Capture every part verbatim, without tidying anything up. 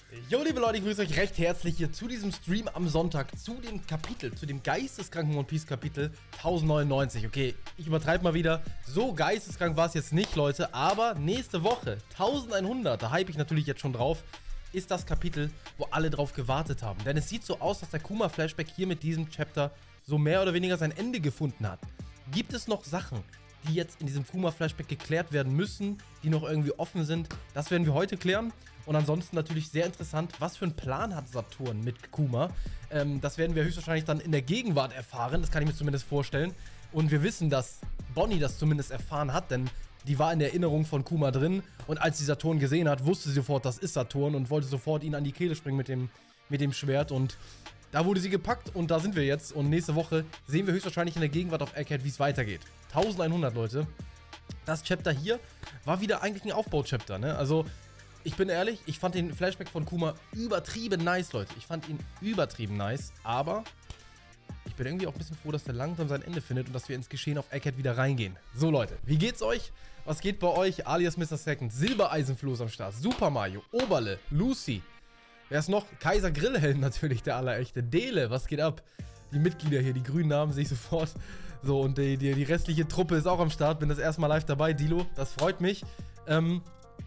Jo, liebe Leute, ich grüße euch recht herzlich hier zu diesem Stream am Sonntag, zu dem Kapitel, zu dem geisteskranken One Piece Kapitel tausendneunundneunzig. Okay, ich übertreibe mal wieder, so geisteskrank war es jetzt nicht, Leute, aber nächste Woche, elfhundert, da hype ich natürlich jetzt schon drauf, ist das Kapitel, wo alle drauf gewartet haben. Denn es sieht so aus, dass der Kuma-Flashback hier mit diesem Chapter so mehr oder weniger sein Ende gefunden hat. Gibt es noch Sachen, die jetzt in diesem Kuma-Flashback geklärt werden müssen, die noch irgendwie offen sind? Das werden wir heute klären. Und ansonsten natürlich sehr interessant, was für einen Plan hat Saturn mit Kuma. Ähm, das werden wir höchstwahrscheinlich dann in der Gegenwart erfahren, das kann ich mir zumindest vorstellen. Und wir wissen, dass Bonnie das zumindest erfahren hat, denn die war in der Erinnerung von Kuma drin. Und als sie Saturn gesehen hat, wusste sie sofort, das ist Saturn und wollte sofort ihn an die Kehle springen mit dem, mit dem Schwert. Und da wurde sie gepackt und da sind wir jetzt. Und nächste Woche sehen wir höchstwahrscheinlich in der Gegenwart auf Egghead, wie es weitergeht. elfhundert, Leute. Das Chapter hier war wieder eigentlich ein Aufbau-Chapter, ne? Also, ich bin ehrlich, ich fand den Flashback von Kuma übertrieben nice, Leute. Ich fand ihn übertrieben nice, aber ich bin irgendwie auch ein bisschen froh, dass der langsam sein Ende findet und dass wir ins Geschehen auf Egghead wieder reingehen. So, Leute, wie geht's euch? Was geht bei euch? Alias Mister Second, Silbereisenfloß am Start, Super Mario, Oberle, Lucy. Wer ist noch? Kaiser Grillhelm natürlich, der allerechte. Dele, was geht ab? Die Mitglieder hier, die grünen Namen sehe ich sofort. So, und die, die, die restliche Truppe ist auch am Start. Bin das erste Mal live dabei, Dilo. Das freut mich. Ähm,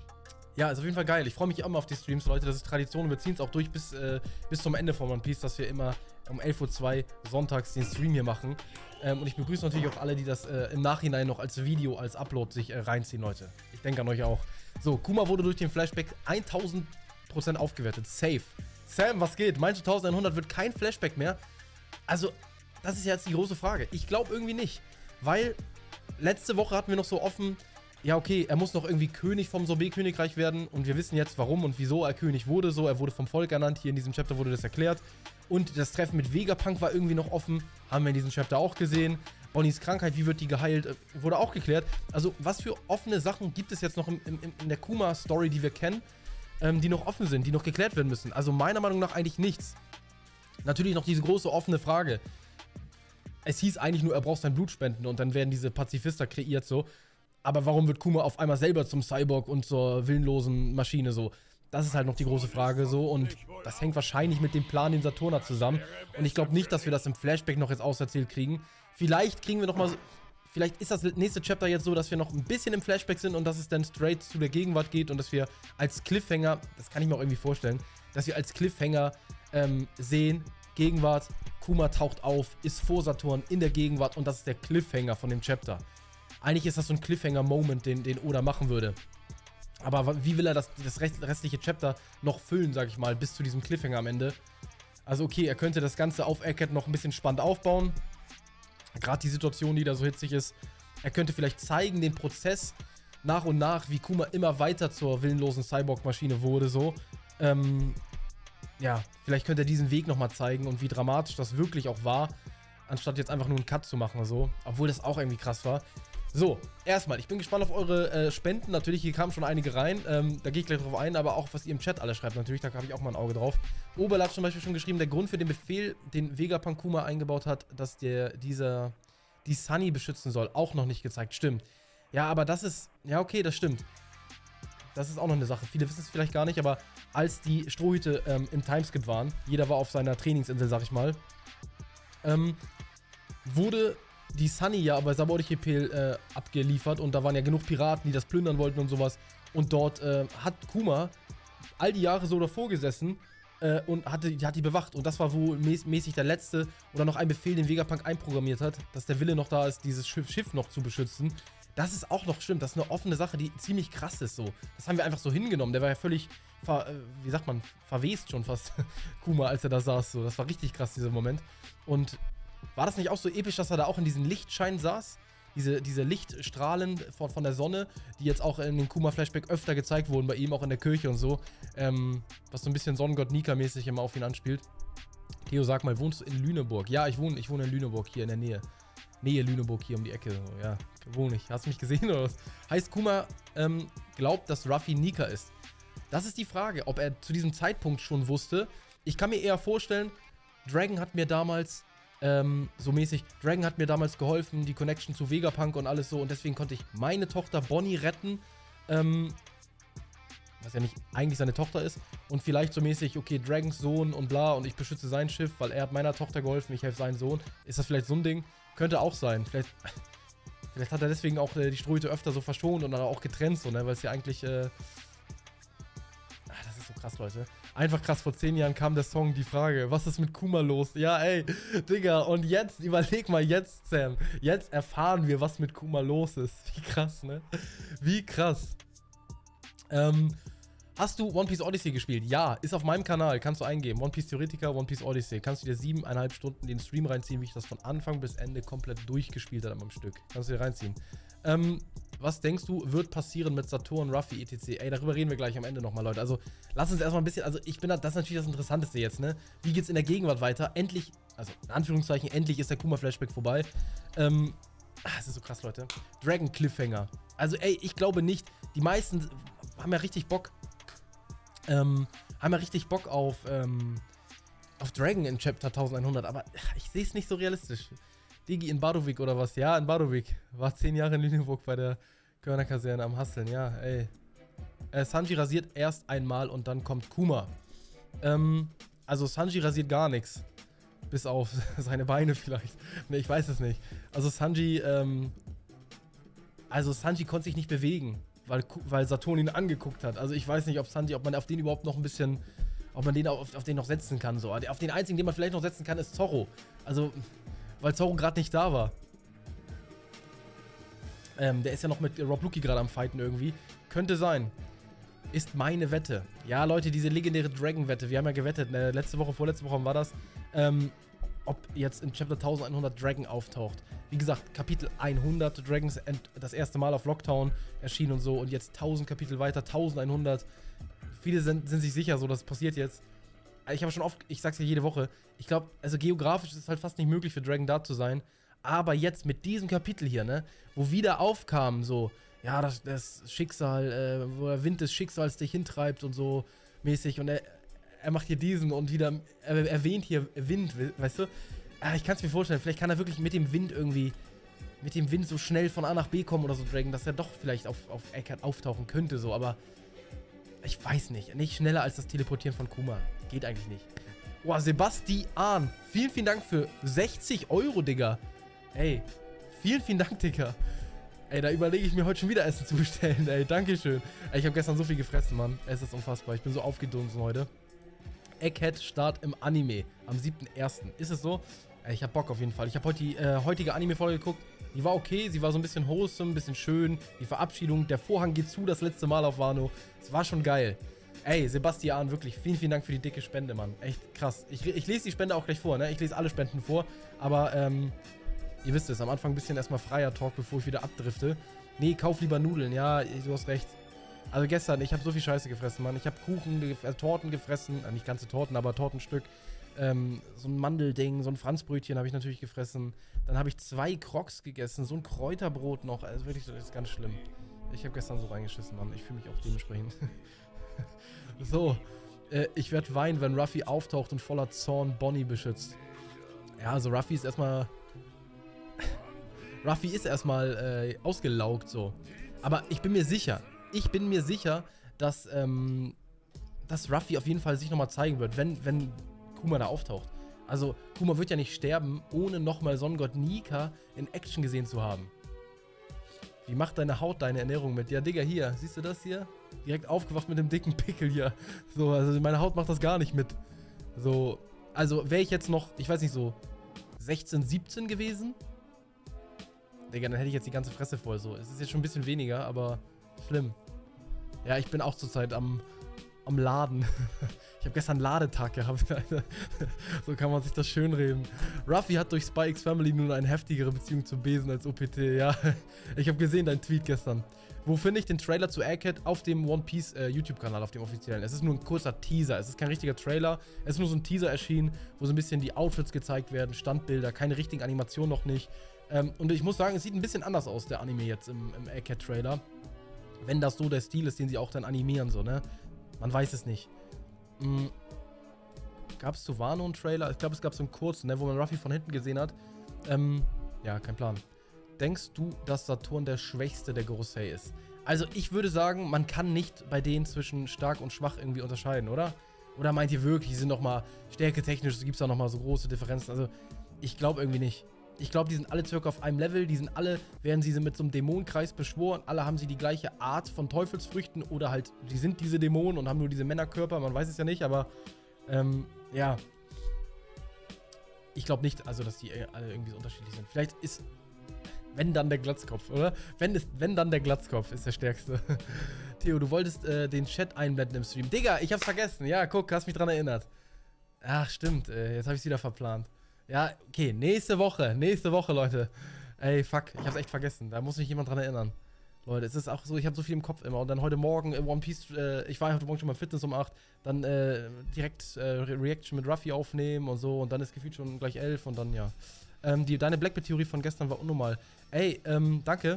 ja, ist auf jeden Fall geil. Ich freue mich immer auf die Streams, Leute. Das ist Tradition. Wir ziehen es auch durch bis, äh, bis zum Ende von One Piece, dass wir immer um elf Uhr zwei sonntags den Stream hier machen. Ähm, und ich begrüße natürlich auch alle, die das äh, im Nachhinein noch als Video, als Upload sich äh, reinziehen, Leute. Ich denke an euch auch. So, Kuma wurde durch den Flashback tausend Prozent aufgewertet. Safe. Sam, was geht? Meinst du, elfhundert wird kein Flashback mehr? Also, das ist jetzt die große Frage. Ich glaube irgendwie nicht. Weil letzte Woche hatten wir noch so offen, ja okay, er muss noch irgendwie König vom Sorbet-Königreich werden. Und wir wissen jetzt, warum und wieso er König wurde. So, er wurde vom Volk ernannt. Hier in diesem Chapter wurde das erklärt. Und das Treffen mit Vegapunk war irgendwie noch offen. Haben wir in diesem Chapter auch gesehen. Bonnies Krankheit, wie wird die geheilt, wurde auch geklärt. Also, was für offene Sachen gibt es jetzt noch im, im, in der Kuma-Story, die wir kennen, ähm, die noch offen sind, die noch geklärt werden müssen? Also, meiner Meinung nach eigentlich nichts. Natürlich noch diese große offene Frage. Es hieß eigentlich nur, er braucht sein Blut spenden und dann werden diese Pazifister kreiert so. Aber warum wird Kuma auf einmal selber zum Cyborg und zur willenlosen Maschine so? Das ist halt noch die große Frage so und das hängt wahrscheinlich mit dem Plan, den Saturn hat, zusammen. Und ich glaube nicht, dass wir das im Flashback noch jetzt auserzählt kriegen. Vielleicht kriegen wir noch mal so, vielleicht ist das nächste Chapter jetzt so, dass wir noch ein bisschen im Flashback sind und dass es dann straight zu der Gegenwart geht und dass wir als Cliffhanger, das kann ich mir auch irgendwie vorstellen, dass wir als Cliffhanger ähm, sehen, Gegenwart, Kuma taucht auf, ist vor Saturn in der Gegenwart und das ist der Cliffhanger von dem Chapter. Eigentlich ist das so ein Cliffhanger-Moment, den, den Oda machen würde. Aber wie will er das, das restliche Chapter noch füllen, sag ich mal, bis zu diesem Cliffhanger am Ende? Also okay, er könnte das Ganze auf Egghead noch ein bisschen spannend aufbauen. Gerade die Situation, die da so hitzig ist. Er könnte vielleicht zeigen, den Prozess nach und nach, wie Kuma immer weiter zur willenlosen Cyborg-Maschine wurde, so. Ähm, ja, vielleicht könnte er diesen Weg nochmal zeigen und wie dramatisch das wirklich auch war, anstatt jetzt einfach nur einen Cut zu machen, so. Obwohl das auch irgendwie krass war. So, erstmal, ich bin gespannt auf eure äh, Spenden. Natürlich, hier kamen schon einige rein. Ähm, da gehe ich gleich drauf ein, aber auch, was ihr im Chat alle schreibt, natürlich, da habe ich auch mal ein Auge drauf. Oberl hat zum Beispiel schon geschrieben, der Grund für den Befehl, den Vegapunk Kuma eingebaut hat, dass der, dieser, die Sunny beschützen soll, auch noch nicht gezeigt. Stimmt. Ja, aber das ist, ja okay, das stimmt. Das ist auch noch eine Sache. Viele wissen es vielleicht gar nicht, aber als die Strohhüte ähm, im Timeskip waren, jeder war auf seiner Trainingsinsel, sag ich mal, ähm, wurde die Sunny ja bei Sabordichepel äh, abgeliefert und da waren ja genug Piraten, die das plündern wollten und sowas. Und dort äh, hat Kuma all die Jahre so davor gesessen äh, und hatte, die hat die bewacht. Und das war wohl mäß mäßig der letzte oder noch ein Befehl, den Vegapunk einprogrammiert hat, dass der Wille noch da ist, dieses Schiff, Schiff noch zu beschützen. Das ist auch noch stimmt, das ist eine offene Sache, die ziemlich krass ist so. Das haben wir einfach so hingenommen. Der war ja völlig, ver, äh, wie sagt man, verwest schon fast, Kuma, als er da saß. So. Das war richtig krass, dieser Moment. Und war das nicht auch so episch, dass er da auch in diesen Lichtschein saß? Diese, diese Lichtstrahlen von, von der Sonne, die jetzt auch in den Kuma-Flashback öfter gezeigt wurden, bei ihm auch in der Kirche und so. Ähm, was so ein bisschen Sonnengott Nika-mäßig immer auf ihn anspielt. Theo, sag mal, wohnst du in Lüneburg? Ja, ich wohne, ich wohne in Lüneburg, hier in der Nähe. Nähe Lüneburg, hier um die Ecke. So, ja, wohne ich. Hast du mich gesehen oder was? Heißt, Kuma ähm, glaubt, dass Ruffy Nika ist. Das ist die Frage, ob er zu diesem Zeitpunkt schon wusste. Ich kann mir eher vorstellen, Dragon hat mir damals Ähm, so mäßig, Dragon hat mir damals geholfen, die Connection zu Vegapunk und alles so und deswegen konnte ich meine Tochter Bonnie retten. Ähm, was ja nicht eigentlich seine Tochter ist. Und vielleicht so mäßig, okay, Dragons Sohn und bla und ich beschütze sein Schiff, weil er hat meiner Tochter geholfen, ich helfe seinen Sohn. Ist das vielleicht so ein Ding? Könnte auch sein. Vielleicht, vielleicht hat er deswegen auch äh, die Strohhüte öfter so verschont und dann auch getrennt, so, ne? Weil es ja eigentlich, äh... Ach, das ist so krass, Leute. Einfach krass, vor zehn Jahren kam der Song, die Frage, was ist mit Kuma los? Ja, ey, Digga, und jetzt, überleg mal jetzt, Sam, jetzt erfahren wir, was mit Kuma los ist. Wie krass, ne? Wie krass. Ähm, hast du One Piece Odyssey gespielt? Ja, ist auf meinem Kanal, kannst du eingeben. One Piece Theoretiker, One Piece Odyssey. Kannst du dir siebeneinhalb Stunden den Stream reinziehen, wie ich das von Anfang bis Ende komplett durchgespielt habe am Stück. Kannst du dir reinziehen. Ähm, was denkst du, wird passieren mit Saturn, Ruffy, et cetera? Ey, darüber reden wir gleich am Ende nochmal, Leute. Also, lass uns erstmal ein bisschen, also ich bin da, das ist natürlich das Interessanteste jetzt, ne? Wie geht's in der Gegenwart weiter? Endlich, also in Anführungszeichen, endlich ist der Kuma-Flashback vorbei. Ähm, ach, das ist so krass, Leute. Dragon Cliffhanger. Also, ey, ich glaube nicht, die meisten haben ja richtig Bock, ähm, haben ja richtig Bock auf, ähm, auf Dragon in Chapter elfhundert, aber ich sehe es nicht so realistisch. Digi in Badowik oder was? Ja, in Badowik. War zehn Jahre in Lüneburg bei der Körnerkaserne am Hasseln. Ja, ey. Äh, Sanji rasiert erst einmal und dann kommt Kuma. Ähm, also Sanji rasiert gar nichts. Bis auf seine Beine vielleicht. Ne, ich weiß es nicht. Also Sanji, ähm... Also Sanji konnte sich nicht bewegen, weil, weil Saturn ihn angeguckt hat. Also ich weiß nicht, ob Sanji, ob man auf den überhaupt noch ein bisschen... Ob man den auf, auf den noch setzen kann, so. Auf den einzigen, den man vielleicht noch setzen kann, ist Zorro. Also... Weil Zorro gerade nicht da war. Ähm, der ist ja noch mit Rob Lucky gerade am Fighten irgendwie. Könnte sein. Ist meine Wette. Ja, Leute, diese legendäre Dragon-Wette. Wir haben ja gewettet, ne? Letzte Woche, vorletzte Woche war das. Ähm, ob jetzt in Chapter elfhundert Dragon auftaucht. Wie gesagt, Kapitel hundert Dragons das erste Mal auf Lockdown erschienen und so. Und jetzt tausend Kapitel weiter, elfhundert. Viele sind, sind sich sicher, so, das passiert jetzt. Ich habe schon oft, ich sag's ja jede Woche, ich glaube, also geografisch ist es halt fast nicht möglich für Dragon da zu sein. Aber jetzt mit diesem Kapitel hier, ne, wo wieder aufkam, so, ja, das, das Schicksal, äh, wo der Wind des Schicksals dich hintreibt und so mäßig. Und er, er macht hier diesen und wieder, er erwähnt hier Wind, weißt du? Ah, ich kann es mir vorstellen, vielleicht kann er wirklich mit dem Wind irgendwie, mit dem Wind so schnell von A nach B kommen oder so, Dragon, dass er doch vielleicht auf, auf Eckart auftauchen könnte, so, aber ich weiß nicht, nicht schneller als das Teleportieren von Kuma. Geht eigentlich nicht. Boah, Sebastian, vielen, vielen Dank für sechzig Euro, Digga. Ey, vielen, vielen Dank, Digga. Ey, da überlege ich mir heute schon wieder Essen zu bestellen, ey, dankeschön. Ey, ich habe gestern so viel gefressen, Mann. Es ist unfassbar, ich bin so aufgedunsen heute. Egghead Start im Anime am siebten ersten Ist es so? Ey, ich habe Bock auf jeden Fall. Ich habe heute die äh, heutige Anime-Folge geguckt. Die war okay, sie war so ein bisschen wholesome, ein bisschen schön. Die Verabschiedung, der Vorhang geht zu, das letzte Mal auf Wano. Es war schon geil. Ey, Sebastian, wirklich, vielen, vielen Dank für die dicke Spende, Mann. Echt krass. Ich, ich lese die Spende auch gleich vor, ne? Ich lese alle Spenden vor. Aber, ähm, ihr wisst es, am Anfang ein bisschen erstmal freier Talk, bevor ich wieder abdrifte. Nee, kauf lieber Nudeln. Ja, du hast recht. Also gestern, ich habe so viel Scheiße gefressen, Mann. Ich habe Kuchen, äh, Torten gefressen. Äh, nicht ganze Torten, aber Tortenstück. Ähm, so ein Mandelding, so ein Franzbrötchen habe ich natürlich gefressen. Dann habe ich zwei Crocs gegessen, so ein Kräuterbrot noch. Also wirklich, das ist ganz schlimm. Ich habe gestern so reingeschissen, Mann. Ich fühle mich auch dementsprechend. So, äh, ich werde weinen, wenn Ruffy auftaucht und voller Zorn Bonnie beschützt. Ja, also Ruffy ist erstmal... Ruffy ist erstmal äh, ausgelaugt, so. Aber ich bin mir sicher, ich bin mir sicher, dass, ähm, dass Ruffy auf jeden Fall sich nochmal zeigen wird, wenn, wenn Kuma da auftaucht. Also, Kuma wird ja nicht sterben, ohne nochmal Sonnengott Nika in Action gesehen zu haben. Wie macht deine Haut deine Ernährung mit? Ja, Digga, hier, siehst du das hier? Direkt aufgewacht mit dem dicken Pickel hier. So, also meine Haut macht das gar nicht mit. So, also wäre ich jetzt noch, ich weiß nicht, so sechzehn, siebzehn gewesen? Digga, dann hätte ich jetzt die ganze Fresse voll. So, es ist jetzt schon ein bisschen weniger, aber schlimm. Ja, ich bin auch zurzeit am, am Laden. Ich habe gestern einen Ladetag gehabt. So kann man sich das schönreden. Ruffy hat durch Spy X Family nun eine heftigere Beziehung zum Besen als O P T. Ja, ich habe gesehen, dein Tweet gestern. Wo finde ich den Trailer zu Egghead? Auf dem One Piece äh, YouTube-Kanal, auf dem offiziellen. Es ist nur ein kurzer Teaser. Es ist kein richtiger Trailer. Es ist nur so ein Teaser erschienen, wo so ein bisschen die Outfits gezeigt werden, Standbilder, keine richtigen Animationen noch nicht. Ähm, und ich muss sagen, es sieht ein bisschen anders aus, der Anime jetzt im, im Egghead-Trailer. Wenn das so der Stil ist, den sie auch dann animieren, so, ne? Man weiß es nicht. Mhm. Gab es zu Wano einen Trailer? Ich glaube, es gab so einen kurzen, ne, wo man Ruffy von hinten gesehen hat. Ähm, ja, kein Plan. Denkst du, dass Saturn der schwächste der Gorosei ist? Also ich würde sagen, man kann nicht bei denen zwischen stark und schwach irgendwie unterscheiden, oder? Oder meint ihr wirklich, die sind nochmal stärketechnisch, gibt es da nochmal so große Differenzen? Also ich glaube irgendwie nicht. Ich glaube, die sind alle circa auf einem Level, die sind alle, werden sie mit so einem Dämonenkreis beschworen, alle haben sie die gleiche Art von Teufelsfrüchten oder halt, die sind diese Dämonen und haben nur diese Männerkörper, man weiß es ja nicht, aber ähm, ja. Ich glaube nicht, also dass die alle irgendwie so unterschiedlich sind. Vielleicht ist, wenn dann der Glatzkopf, oder? Wenn, ist, wenn dann der Glatzkopf ist der stärkste. Theo, du wolltest äh, den Chat einblenden im Stream. Digga, ich hab's vergessen. Ja, guck, hast mich dran erinnert. Ach, stimmt, äh, jetzt habe ich's wieder verplant. Ja, okay, nächste Woche, nächste Woche, Leute. Ey, fuck, ich hab's echt vergessen. Da muss mich jemand dran erinnern. Leute, es ist auch so, ich habe so viel im Kopf immer. Und dann heute Morgen äh, One Piece, äh, ich war heute Morgen schon mal Fitness um acht, dann äh, direkt äh, Reaction mit Ruffy aufnehmen und so. Und dann ist gefühlt schon gleich elf und dann, ja. Ähm, die, deine Blackbeard-Theorie von gestern war unnormal. Ey, ähm, danke.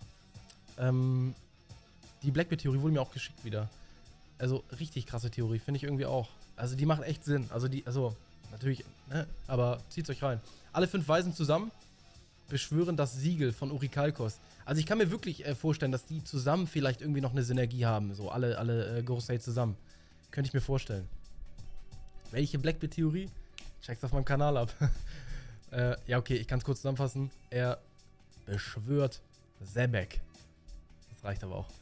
Ähm, die Blackbeard-Theorie wurde mir auch geschickt wieder. Also, richtig krasse Theorie, finde ich irgendwie auch. Also, die macht echt Sinn. Also, die, also, natürlich, ne, aber zieht's euch rein. Alle fünf Weisen zusammen beschwören das Siegel von Orikalkos. Also, ich kann mir wirklich äh, vorstellen, dass die zusammen vielleicht irgendwie noch eine Synergie haben. So, alle, alle äh, Gorosei zusammen. Könnte ich mir vorstellen. Welche Blackbeard-Theorie? Check's auf meinem Kanal ab. äh, ja, okay, ich kann es kurz zusammenfassen. Er beschwört Zebek. Das reicht aber auch.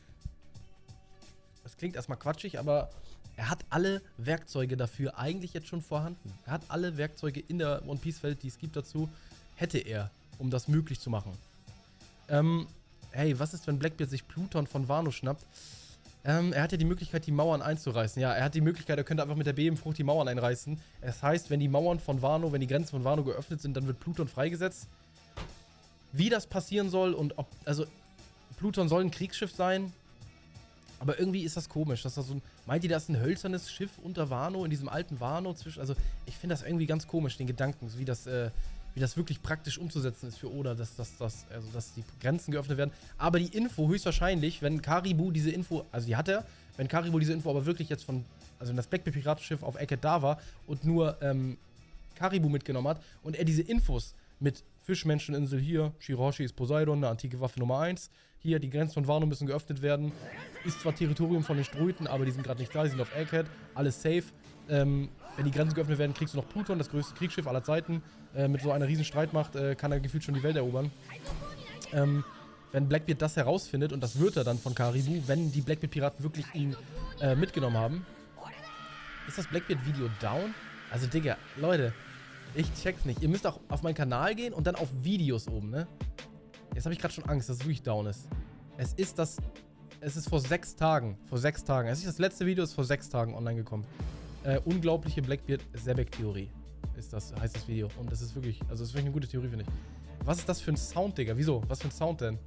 Das klingt erstmal quatschig, aber er hat alle Werkzeuge dafür eigentlich jetzt schon vorhanden. Er hat alle Werkzeuge in der One Piece Welt, die es gibt dazu, hätte er, um das möglich zu machen. Ähm, hey, was ist, wenn Blackbeard sich Pluton von Wano schnappt? Ähm, er hat ja die Möglichkeit, die Mauern einzureißen. Ja, er hat die Möglichkeit, er könnte einfach mit der Bebenfrucht die Mauern einreißen. Das heißt, wenn die Mauern von Wano, wenn die Grenzen von Wano geöffnet sind, dann wird Pluton freigesetzt. Wie das passieren soll und ob, also, Pluton soll ein Kriegsschiff sein, aber irgendwie ist das komisch, dass das so ein, meint ihr, das ist ein hölzernes Schiff unter Wano, in diesem alten Wano zwischen, also, ich finde das irgendwie ganz komisch, den Gedanken, wie das, äh, wie das wirklich praktisch umzusetzen ist für Oda, dass, dass, dass, also, dass die Grenzen geöffnet werden. Aber die Info höchstwahrscheinlich, wenn Karibu diese Info, also die hat er, wenn Karibu diese Info aber wirklich jetzt von, also wenn das Blackbeard-Piratenschiff auf Egghead da war und nur ähm, Karibu mitgenommen hat und er diese Infos mit Fischmenscheninsel hier, Shiroshi ist Poseidon, eine antike Waffe Nummer eins, hier, die Grenzen von Wano müssen geöffnet werden, ist zwar Territorium von den Struiten, aber die sind gerade nicht da, die sind auf Egghead, alles safe. Ähm, wenn die Grenzen geöffnet werden, kriegst du noch Pluton, das größte Kriegsschiff aller Zeiten. Äh, mit so einer riesen Streitmacht äh, kann er gefühlt schon die Welt erobern. Ähm, wenn Blackbeard das herausfindet, und das wird er dann von Karibu, wenn die Blackbeard-Piraten wirklich ihn äh, mitgenommen haben. Ist das Blackbeard-Video down? Also, Digga, Leute, ich check's nicht. Ihr müsst auch auf meinen Kanal gehen und dann auf Videos oben, ne? Jetzt habe ich gerade schon Angst, dass es wirklich down ist. Es ist das... Es ist vor sechs Tagen. Vor sechs Tagen. Es ist das letzte Video, ist vor sechs Tagen online gekommen. Äh, unglaubliche Blackbeard-Zebek-Theorie ist das, heißt das Video. Und das ist wirklich, also das ist wirklich eine gute Theorie, finde ich. Was ist das für ein Sound, Digga? Wieso? Was für ein Sound denn?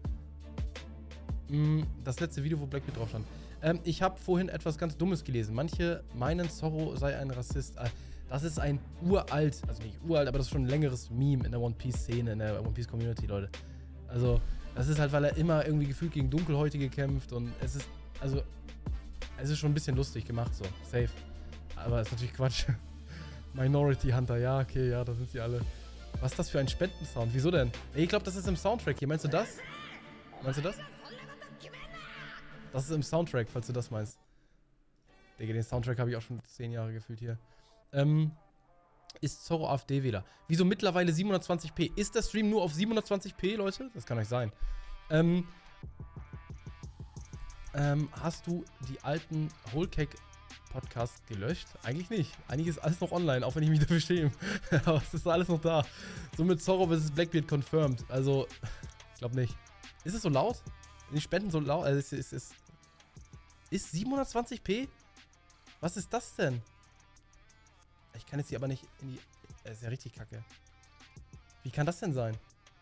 Mm, das letzte Video, wo Blackbeard drauf stand. Ähm, ich habe vorhin etwas ganz Dummes gelesen. Manche meinen, Zorro sei ein Rassist. Äh, das ist ein uralt, also nicht uralt, aber das ist schon ein längeres Meme in der One Piece-Szene, in der One Piece-Community, Leute. Also, das ist halt, weil er immer irgendwie gefühlt gegen Dunkelhäutige kämpft und es ist, also, es ist schon ein bisschen lustig gemacht, so. Safe. Aber ist natürlich Quatsch. Minority Hunter, ja, okay, ja, da sind sie alle. Was ist das für ein Spendensound? Wieso denn? Ey, ich glaube, das ist im Soundtrack hier. Meinst du das? Meinst du das? Das ist im Soundtrack, falls du das meinst. Digga, den Soundtrack habe ich auch schon zehn Jahre gefühlt hier. Ähm, ist Zorro A F D-Wähler. Wieso mittlerweile siebenhundertzwanzig p? Ist der Stream nur auf siebenhundertzwanzig p, Leute? Das kann nicht sein. Ähm, ähm, hast du die alten Whole-Cake Podcast gelöscht? Eigentlich nicht. Eigentlich ist alles noch online, auch wenn ich mich dafür schäme. Aber es ist alles noch da. Somit Zorro versus Blackbeard confirmed. Also, ich glaube nicht. Ist es so laut? Sind die Spenden so laut? Also, ist, ist, ist, ist siebenhundertzwanzig p? Was ist das denn? Ich kann jetzt hier aber nicht in die... Das ist ja richtig kacke. Wie kann das denn sein?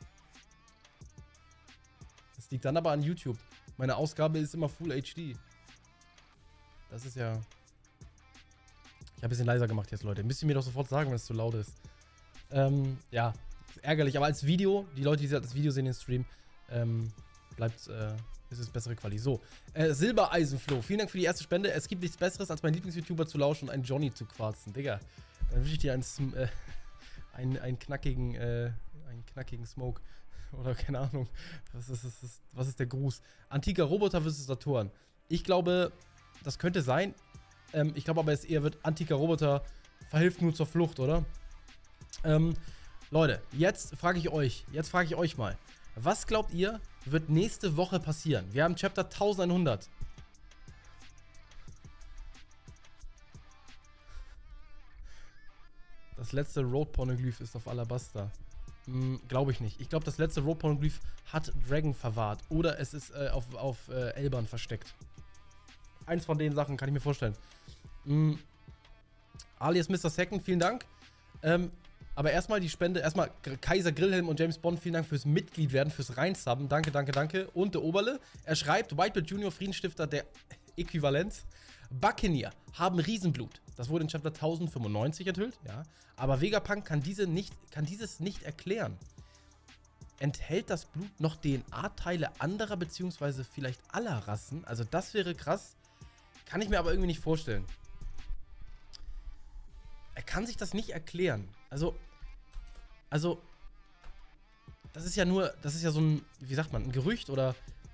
Das liegt dann aber an YouTube. Meine Ausgabe ist immer Full H D. Das ist ja... Ich habe ein bisschen leiser gemacht jetzt, Leute. Müsst ihr mir doch sofort sagen, wenn es zu laut ist. Ähm, ja. Ist ärgerlich. Aber als Video, die Leute, die das Video sehen, den Stream, ähm, bleibt, äh, ist es bessere Quali. So. Äh, Silbereisenfloh. Vielen Dank für die erste Spende. Es gibt nichts Besseres, als meinen Lieblings-YouTuber zu lauschen und einen Johnny zu quarzen. Digga. Dann wünsche ich dir einen, äh, einen, einen knackigen, äh, einen knackigen Smoke. Oder keine Ahnung. Was ist, was ist, was ist der Gruß? Antiker Roboter versus Saturn. Ich glaube, das könnte sein. Ähm, ich glaube aber, es eher wird antiker Roboter verhilft nur zur Flucht, oder? Ähm, Leute, jetzt frage ich euch, jetzt frage ich euch mal. Was glaubt ihr, wird nächste Woche passieren? Wir haben Chapter elfhundert. Das letzte Road-Pornoglyph ist auf Alabaster. Hm, glaube ich nicht. Ich glaube, das letzte Road-Pornoglyph hat Dragon verwahrt. Oder es ist äh, auf, auf äh, Elban versteckt. Eins von den Sachen kann ich mir vorstellen. Hm. Alias Mister Second, vielen Dank. Ähm, aber erstmal die Spende, erstmal Kaiser Grillhelm und James Bond, vielen Dank fürs Mitglied werden, fürs Reinsubben. Danke, danke, danke. Und der Oberle, er schreibt, Whitebeard Junior, Friedensstifter der Äquivalenz. Buccaneer haben Riesenblut. Das wurde in Chapter tausendfünfundneunzig enthüllt, ja. Aber Vegapunk kann, diese nicht, kann dieses nicht erklären. Enthält das Blut noch D N A-Teile anderer bzw. vielleicht aller Rassen? Also das wäre krass. Kann ich mir aber irgendwie nicht vorstellen. Er kann sich das nicht erklären. Also, also, das ist ja nur, das ist ja so ein, wie sagt man, ein Gerücht oder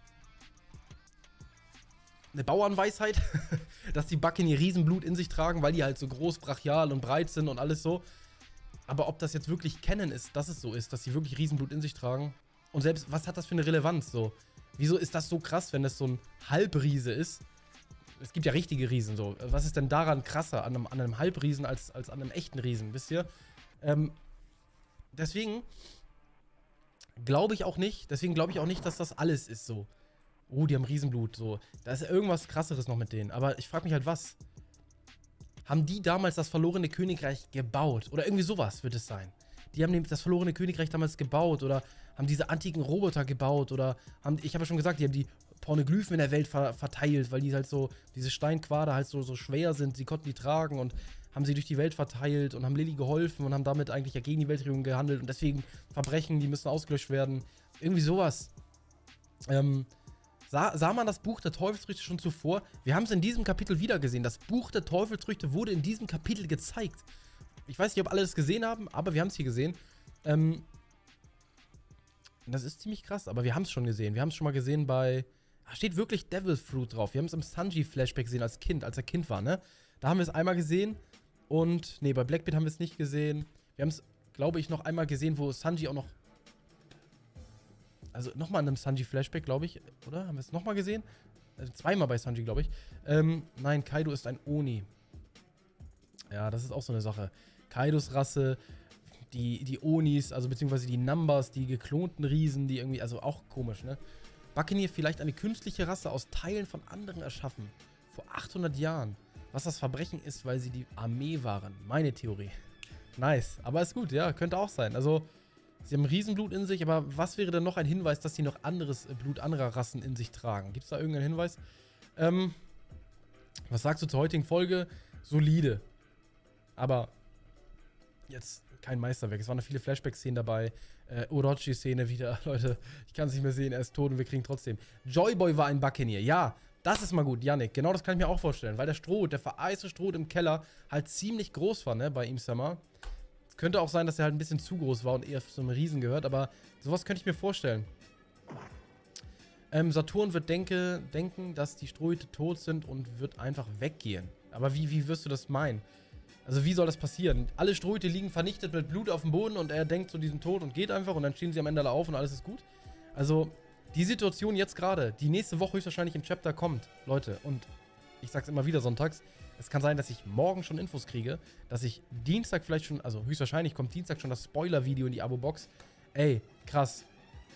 eine Bauernweisheit, dass die Buccaneer Riesenblut in sich tragen, weil die halt so groß, brachial und breit sind und alles so. Aber ob das jetzt wirklich Canon ist, dass es so ist, dass sie wirklich Riesenblut in sich tragen. Und selbst, was hat das für eine Relevanz so? Wieso ist das so krass, wenn das so ein Halbriese ist? Es gibt ja richtige Riesen so. Was ist denn daran krasser an einem, an einem Halbriesen als, als an einem echten Riesen, wisst ihr? Ähm, deswegen glaube ich auch nicht, deswegen glaube ich auch nicht, dass das alles ist so. Oh, die haben Riesenblut, so. Da ist ja irgendwas Krasseres noch mit denen. Aber ich frage mich halt, was? Haben die damals das verlorene Königreich gebaut? Oder irgendwie sowas wird es sein. Die haben das verlorene Königreich damals gebaut oder haben diese antiken Roboter gebaut oder haben, ich habe ja schon gesagt, die haben die Pornoglyphen in der Welt ver verteilt, weil die halt so, diese Steinquader halt so, so schwer sind, sie konnten die tragen und haben sie durch die Welt verteilt und haben Lilly geholfen und haben damit eigentlich ja gegen die Weltregierung gehandelt und deswegen Verbrechen, die müssen ausgelöscht werden. Irgendwie sowas. Ähm, sah, sah man das Buch der Teufelsfrüchte schon zuvor? Wir haben es in diesem Kapitel wieder gesehen. Das Buch der Teufelsfrüchte wurde in diesem Kapitel gezeigt. Ich weiß nicht, ob alle das gesehen haben, aber wir haben es hier gesehen. Ähm, das ist ziemlich krass, aber wir haben es schon gesehen. Wir haben es schon mal gesehen bei... Da steht wirklich Devil Fruit drauf. Wir haben es im Sanji-Flashback gesehen als Kind, als er Kind war, ne? Da haben wir es einmal gesehen und... Ne, bei Blackbeard haben wir es nicht gesehen. Wir haben es, glaube ich, noch einmal gesehen, wo Sanji auch noch... Also nochmal in einem Sanji-Flashback, glaube ich, oder? Haben wir es nochmal gesehen? Also zweimal bei Sanji, glaube ich. Ähm, nein, Kaido ist ein Oni. Ja, das ist auch so eine Sache. Kaidos Rasse, die, die Onis, also beziehungsweise die Numbers, die geklonten Riesen, die irgendwie, also auch komisch, ne? Buccaneer vielleicht eine künstliche Rasse aus Teilen von anderen erschaffen. Vor achthundert Jahren. Was das Verbrechen ist, weil sie die Armee waren. Meine Theorie. Nice. Aber ist gut, ja, könnte auch sein. Also, sie haben Riesenblut in sich, aber was wäre denn noch ein Hinweis, dass sie noch anderes Blut anderer Rassen in sich tragen? Gibt es da irgendeinen Hinweis? Ähm, was sagst du zur heutigen Folge? Solide. Aber jetzt kein Meisterwerk. Es waren noch viele Flashback-Szenen dabei. Äh, Orochi-Szene wieder. Leute, ich kann es nicht mehr sehen. Er ist tot und wir kriegen trotzdem. Joyboy war ein Buccaneer. Ja, das ist mal gut, Yannick. Genau das kann ich mir auch vorstellen. Weil der Stroh, der vereiste Stroh im Keller halt ziemlich groß war, ne, bei ihm, Summer. Es könnte auch sein, dass er halt ein bisschen zu groß war und eher zu einem Riesen gehört. Aber sowas könnte ich mir vorstellen. Ähm, Saturn wird denke, denken, dass die Strohhüte tot sind und wird einfach weggehen. Aber wie, wie wirst du das meinen? Also wie soll das passieren? Alle Strohhüte liegen vernichtet mit Blut auf dem Boden und er denkt so, die sind tot und geht einfach und dann stehen sie am Ende alle auf und alles ist gut. Also die Situation jetzt gerade, die nächste Woche höchstwahrscheinlich im Chapter kommt, Leute. Und ich sag's immer wieder sonntags, es kann sein, dass ich morgen schon Infos kriege, dass ich Dienstag vielleicht schon, also höchstwahrscheinlich kommt Dienstag schon das Spoiler-Video in die Abo-Box. Ey, krass.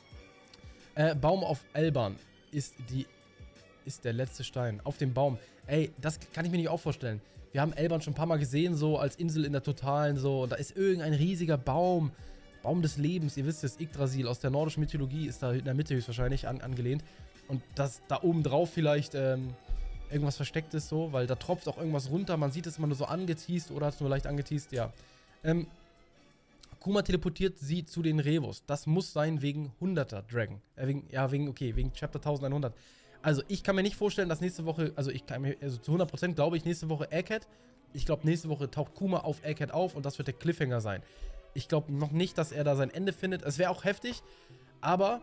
Äh, Baum auf Elban ist die, ist der letzte Stein. Auf dem Baum. Ey, das kann ich mir nicht auch vorstellen. Wir haben Elban schon ein paar Mal gesehen, so als Insel in der Totalen, so. Und da ist irgendein riesiger Baum. Baum des Lebens, ihr wisst es, Yggdrasil aus der nordischen Mythologie ist da in der Mitte höchstwahrscheinlich an, angelehnt. Und dass da oben drauf vielleicht ähm, irgendwas versteckt ist, so, weil da tropft auch irgendwas runter. Man sieht es immer nur so angeteased oder hat es nur leicht angeteased, ja. Ähm, Kuma teleportiert sie zu den Revos. Das muss sein wegen hunderter Dragon. Äh, wegen, ja, wegen, okay, wegen Chapter elfhundert. Also, ich kann mir nicht vorstellen, dass nächste Woche, also ich kann mir, also zu hundert Prozent glaube ich, nächste Woche Egghead. Ich glaube, nächste Woche taucht Kuma auf Egghead auf und das wird der Cliffhanger sein. Ich glaube noch nicht, dass er da sein Ende findet. Es wäre auch heftig, Aber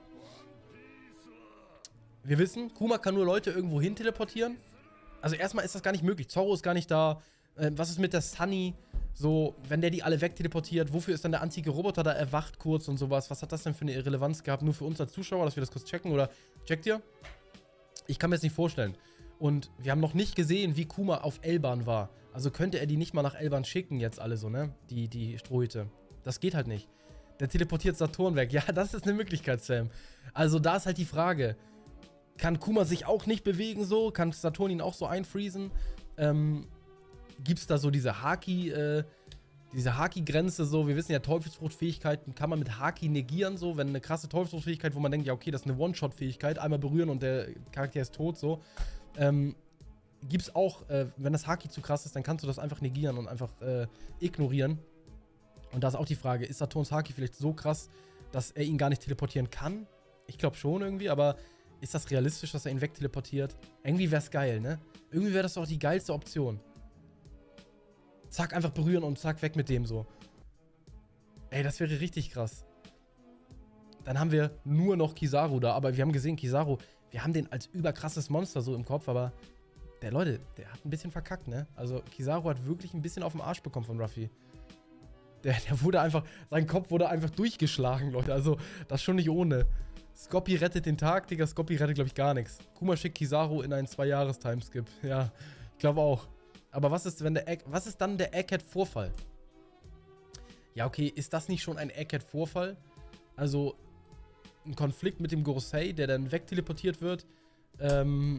wir wissen, Kuma kann nur Leute irgendwo hin teleportieren. Also erstmal ist das gar nicht möglich. Zorro ist gar nicht da. Äh, was ist mit der Sunny? So, wenn der die alle wegteleportiert, wofür ist dann der antike Roboter da erwacht kurz und sowas? Was hat das denn für eine Relevanz gehabt? Nur für uns als Zuschauer, dass wir das kurz checken? Oder checkt ihr? Ich kann mir das nicht vorstellen. Und wir haben noch nicht gesehen, wie Kuma auf Elban war. Also könnte er die nicht mal nach Elban schicken jetzt alle so, ne? Die, die Strohhüte. Das geht halt nicht. Der teleportiert Saturn weg. Ja, das ist eine Möglichkeit, Sam. Also da ist halt die Frage. Kann Kuma sich auch nicht bewegen so? Kann Saturn ihn auch so einfriesen? Ähm... Gibt es da so diese Haki, äh, diese Haki-Grenze so? Wir wissen ja, Teufelsfruchtfähigkeiten kann man mit Haki negieren so, wenn eine krasse Teufelsfruchtfähigkeit, wo man denkt, ja okay, das ist eine One-Shot-Fähigkeit, einmal berühren und der Charakter ist tot so. Ähm, gibt es auch, äh, wenn das Haki zu krass ist, dann kannst du das einfach negieren und einfach äh, ignorieren. Und da ist auch die Frage, ist Saturns Haki vielleicht so krass, dass er ihn gar nicht teleportieren kann? Ich glaube schon irgendwie, aber ist das realistisch, dass er ihn wegteleportiert? Irgendwie wäre es geil, ne? Irgendwie wäre das doch die geilste Option. Zack, einfach berühren und zack, weg mit dem so. Ey, das wäre richtig krass. Dann haben wir nur noch Kizaru da. Aber wir haben gesehen, Kizaru, wir haben den als überkrasses Monster so im Kopf. Aber der, Leute, der hat ein bisschen verkackt, ne? Also Kizaru hat wirklich ein bisschen auf den Arsch bekommen von Ruffy. Der, der wurde einfach, sein Kopf wurde einfach durchgeschlagen, Leute. Also, das schon nicht ohne. Scoppi rettet den Tag, Digga. Scoppi rettet, glaube ich, gar nichts. Kuma schickt Kizaru in einen zwei-Jahres-Timeskip. Ja, ich glaube auch. Aber was ist, wenn der Egg, was ist dann der Egghead-Vorfall? Ja, okay, ist das nicht schon ein Egghead-Vorfall? Also, ein Konflikt mit dem Gorosei, der dann wegteleportiert wird. Ähm,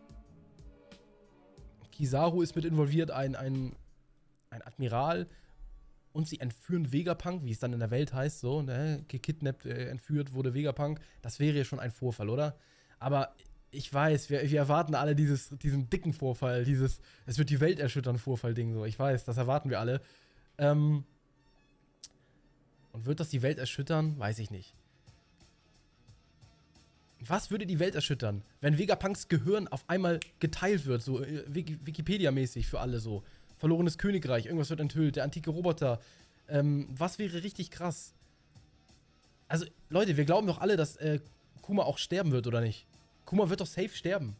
Kizaru ist mit involviert, ein, ein, ein Admiral. Und sie entführen Vegapunk, wie es dann in der Welt heißt, so, ne? Gekidnappt, äh, entführt wurde Vegapunk. Das wäre ja schon ein Vorfall, oder? Aber ich weiß, wir, wir erwarten alle dieses, diesen dicken Vorfall, dieses, es wird die Welt erschüttern Vorfall-Ding, so. Ich weiß, das erwarten wir alle. Ähm, und wird das die Welt erschüttern? Weiß ich nicht. Was würde die Welt erschüttern, wenn Vegapunks Gehirn auf einmal geteilt wird, so äh, Wikipedia-mäßig für alle so? Verlorenes Königreich, irgendwas wird enthüllt, der antike Roboter. Ähm, was wäre richtig krass? Also, Leute, wir glauben doch alle, dass äh, Kuma auch sterben wird, oder nicht? Kuma wird doch safe sterben.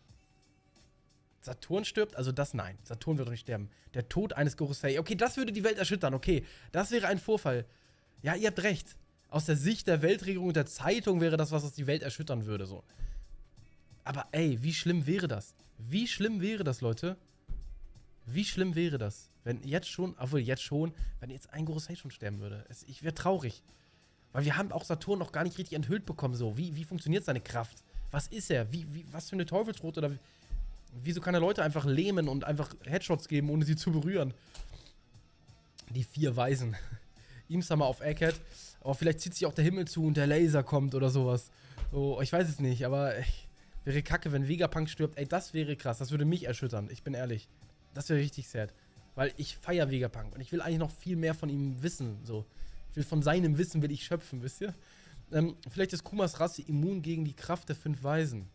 Saturn stirbt? Also das nein. Saturn wird doch nicht sterben. Der Tod eines Gorosei. Okay, das würde die Welt erschüttern. Okay, das wäre ein Vorfall. Ja, ihr habt recht. Aus der Sicht der Weltregierung und der Zeitung wäre das, was die Welt erschüttern würde, so. Aber ey, wie schlimm wäre das? Wie schlimm wäre das, Leute? Wie schlimm wäre das, wenn jetzt schon, obwohl jetzt schon, wenn jetzt ein Gorosei schon sterben würde? Es, ich wäre traurig. Weil wir haben auch Saturn noch gar nicht richtig enthüllt bekommen, so. Wie, wie funktioniert seine Kraft? Was ist er? Wie, wie, was für eine Teufelsrot? Oder wieso kann er Leute einfach lähmen und einfach Headshots geben, ohne sie zu berühren? Die vier Weisen. Im-sama auf Egghead. Aber vielleicht zieht sich auch der Himmel zu und der Laser kommt oder sowas. So, ich weiß es nicht, aber ey, wäre kacke, wenn Vegapunk stirbt. Ey, das wäre krass. Das würde mich erschüttern. Ich bin ehrlich. Das wäre richtig sad. Weil ich feiere Vegapunk und ich will eigentlich noch viel mehr von ihm wissen. So. Ich will von seinem Wissen will ich schöpfen, wisst ihr? Ähm, vielleicht ist Kumas Rasse immun gegen die Kraft der fünf Weisen.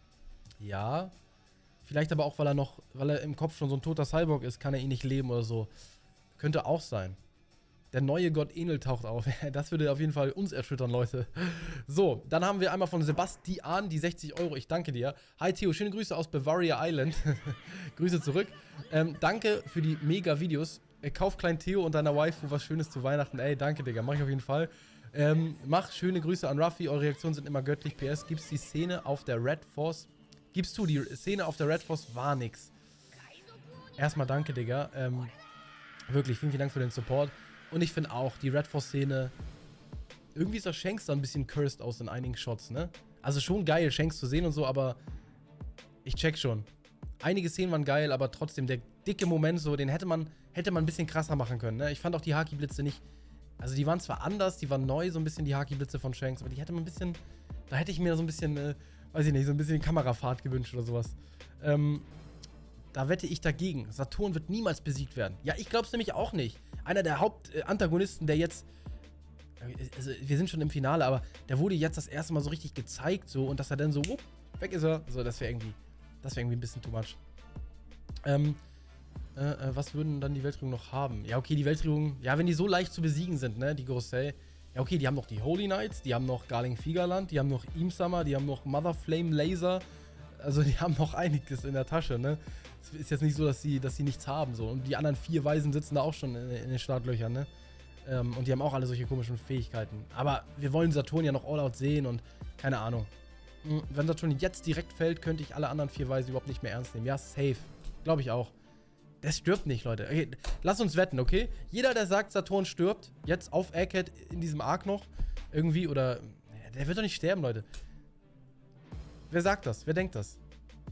Ja. Vielleicht aber auch, weil er noch, weil er im Kopf schon so ein toter Cyborg ist, kann er ihn nicht leben oder so. Könnte auch sein. Der neue Gott Enel taucht auf. Das würde auf jeden Fall uns erschüttern, Leute. So, dann haben wir einmal von Sebastian die sechzig Euro. Ich danke dir. Hi Theo, schöne Grüße aus Bavaria Island. Grüße zurück. Ähm, danke für die mega Videos. Kauf Klein Theo und deiner Waifu was Schönes zu Weihnachten. Ey, danke, Digga. Mach ich auf jeden Fall. Ähm, mach schöne Grüße an Ruffy. Eure Reaktionen sind immer göttlich. P S, gibt's die Szene auf der Red Force? Gibst du, die Szene auf der Red Force war nix. Erstmal danke, Digga. Ähm, wirklich, vielen, vielen Dank für den Support. Und ich finde auch, die Red Force-Szene, irgendwie sah Shanks da ein bisschen cursed aus in einigen Shots, ne? Also schon geil, Shanks zu sehen und so, aber ich check schon. Einige Szenen waren geil, aber trotzdem, der dicke Moment so, den hätte man, hätte man ein bisschen krasser machen können, ne? Ich fand auch die Haki-Blitze nicht, also die waren zwar anders, die waren neu, so ein bisschen die Haki-Blitze von Shanks, aber die hätte man ein bisschen, da hätte ich mir so ein bisschen, äh, weiß ich nicht, so ein bisschen Kamerafahrt gewünscht oder sowas. Ähm, da wette ich dagegen. Saturn wird niemals besiegt werden. Ja, ich glaub's nämlich auch nicht. Einer der Hauptantagonisten, der jetzt, also wir sind schon im Finale, aber der wurde jetzt das erste Mal so richtig gezeigt, so, und dass er dann so, wupp, weg ist er. So, das wäre irgendwie, das wäre irgendwie ein bisschen too much. Ähm, äh, äh, was würden dann die Weltregierung noch haben? Ja, okay, die Weltregierung, ja, wenn die so leicht zu besiegen sind, ne, die Gorosei, Ja, okay, die haben noch die Holy Knights, die haben noch Garling Figaland, die haben noch Imsummer, die haben noch Mother Flame Laser. Also die haben noch einiges in der Tasche, ne? Es ist jetzt nicht so, dass sie, dass sie nichts haben, so. Und die anderen vier Weisen sitzen da auch schon in, in den Startlöchern, ne? Ähm, und die haben auch alle solche komischen Fähigkeiten. Aber wir wollen Saturn ja noch All-Out sehen und keine Ahnung. Wenn Saturn jetzt direkt fällt, könnte ich alle anderen vier Weisen überhaupt nicht mehr ernst nehmen. Ja, safe. Glaube ich auch. Der stirbt nicht, Leute. Okay, lass uns wetten, okay? Jeder, der sagt, Saturn stirbt, jetzt auf Egghead in diesem Arc noch, irgendwie, oder... Der wird doch nicht sterben, Leute. Wer sagt das? Wer denkt das?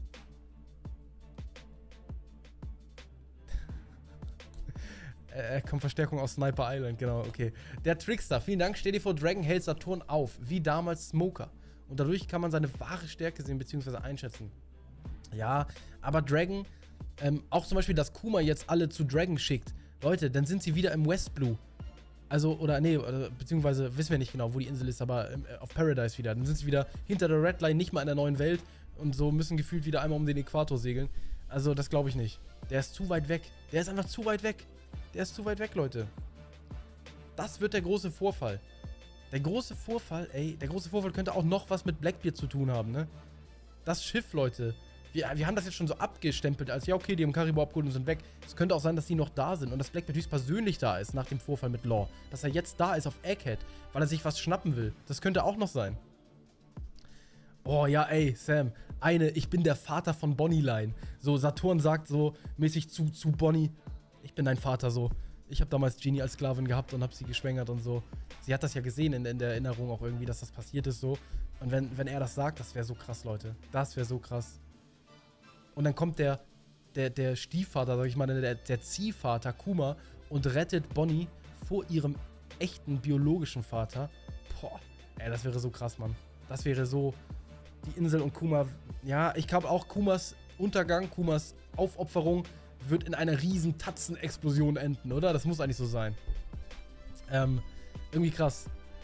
Äh, kommt Verstärkung aus Sniper Island, genau, okay. Der Trickster, vielen Dank. Stell dir vor, Dragon hält Saturn auf, wie damals Smoker. Und dadurch kann man seine wahre Stärke sehen, beziehungsweise einschätzen. Ja, aber Dragon, ähm, auch zum Beispiel, dass Kuma jetzt alle zu Dragon schickt. Leute, dann sind sie wieder im West Blue. Also, oder nee, oder, beziehungsweise wissen wir nicht genau, wo die Insel ist, aber ähm, auf Paradise wieder. Dann sind sie wieder hinter der Redline, nicht mal in der neuen Welt. Und so müssen gefühlt wieder einmal um den Äquator segeln. Also, das glaube ich nicht. Der ist zu weit weg. Der ist einfach zu weit weg. Der ist zu weit weg, Leute. Das wird der große Vorfall. Der große Vorfall, ey, der große Vorfall könnte auch noch was mit Blackbeard zu tun haben, ne? Das Schiff, Leute. Wir, wir haben das jetzt schon so abgestempelt, als ja, okay, die haben Karibo abgeholt und sind weg. Es könnte auch sein, dass die noch da sind und dass Blackbeard höchstpersönlich da ist nach dem Vorfall mit Law. Dass er jetzt da ist auf Egghead, weil er sich was schnappen will. Das könnte auch noch sein. Oh ja, ey, Sam, eine, ich bin der Vater von Bonnie-Line. So, Saturn sagt so mäßig zu, zu Bonnie, ich bin dein Vater, so. Ich habe damals Genie als Sklavin gehabt und habe sie geschwängert und so. Sie hat das ja gesehen in, in der Erinnerung auch irgendwie, dass das passiert ist, so. Und wenn, wenn er das sagt, das wäre so krass, Leute. Das wäre so krass. Und dann kommt der, der, der Stiefvater, sag ich mal, der, der Ziehvater, Kuma, und rettet Bonnie vor ihrem echten biologischen Vater. Boah, ey, das wäre so krass, Mann. Das wäre so... Die Insel und Kuma... Ja, ich glaube auch Kumas Untergang, Kumas Aufopferung wird in einer riesen Tatzenexplosion enden, oder? Das muss eigentlich so sein. Ähm, irgendwie krass.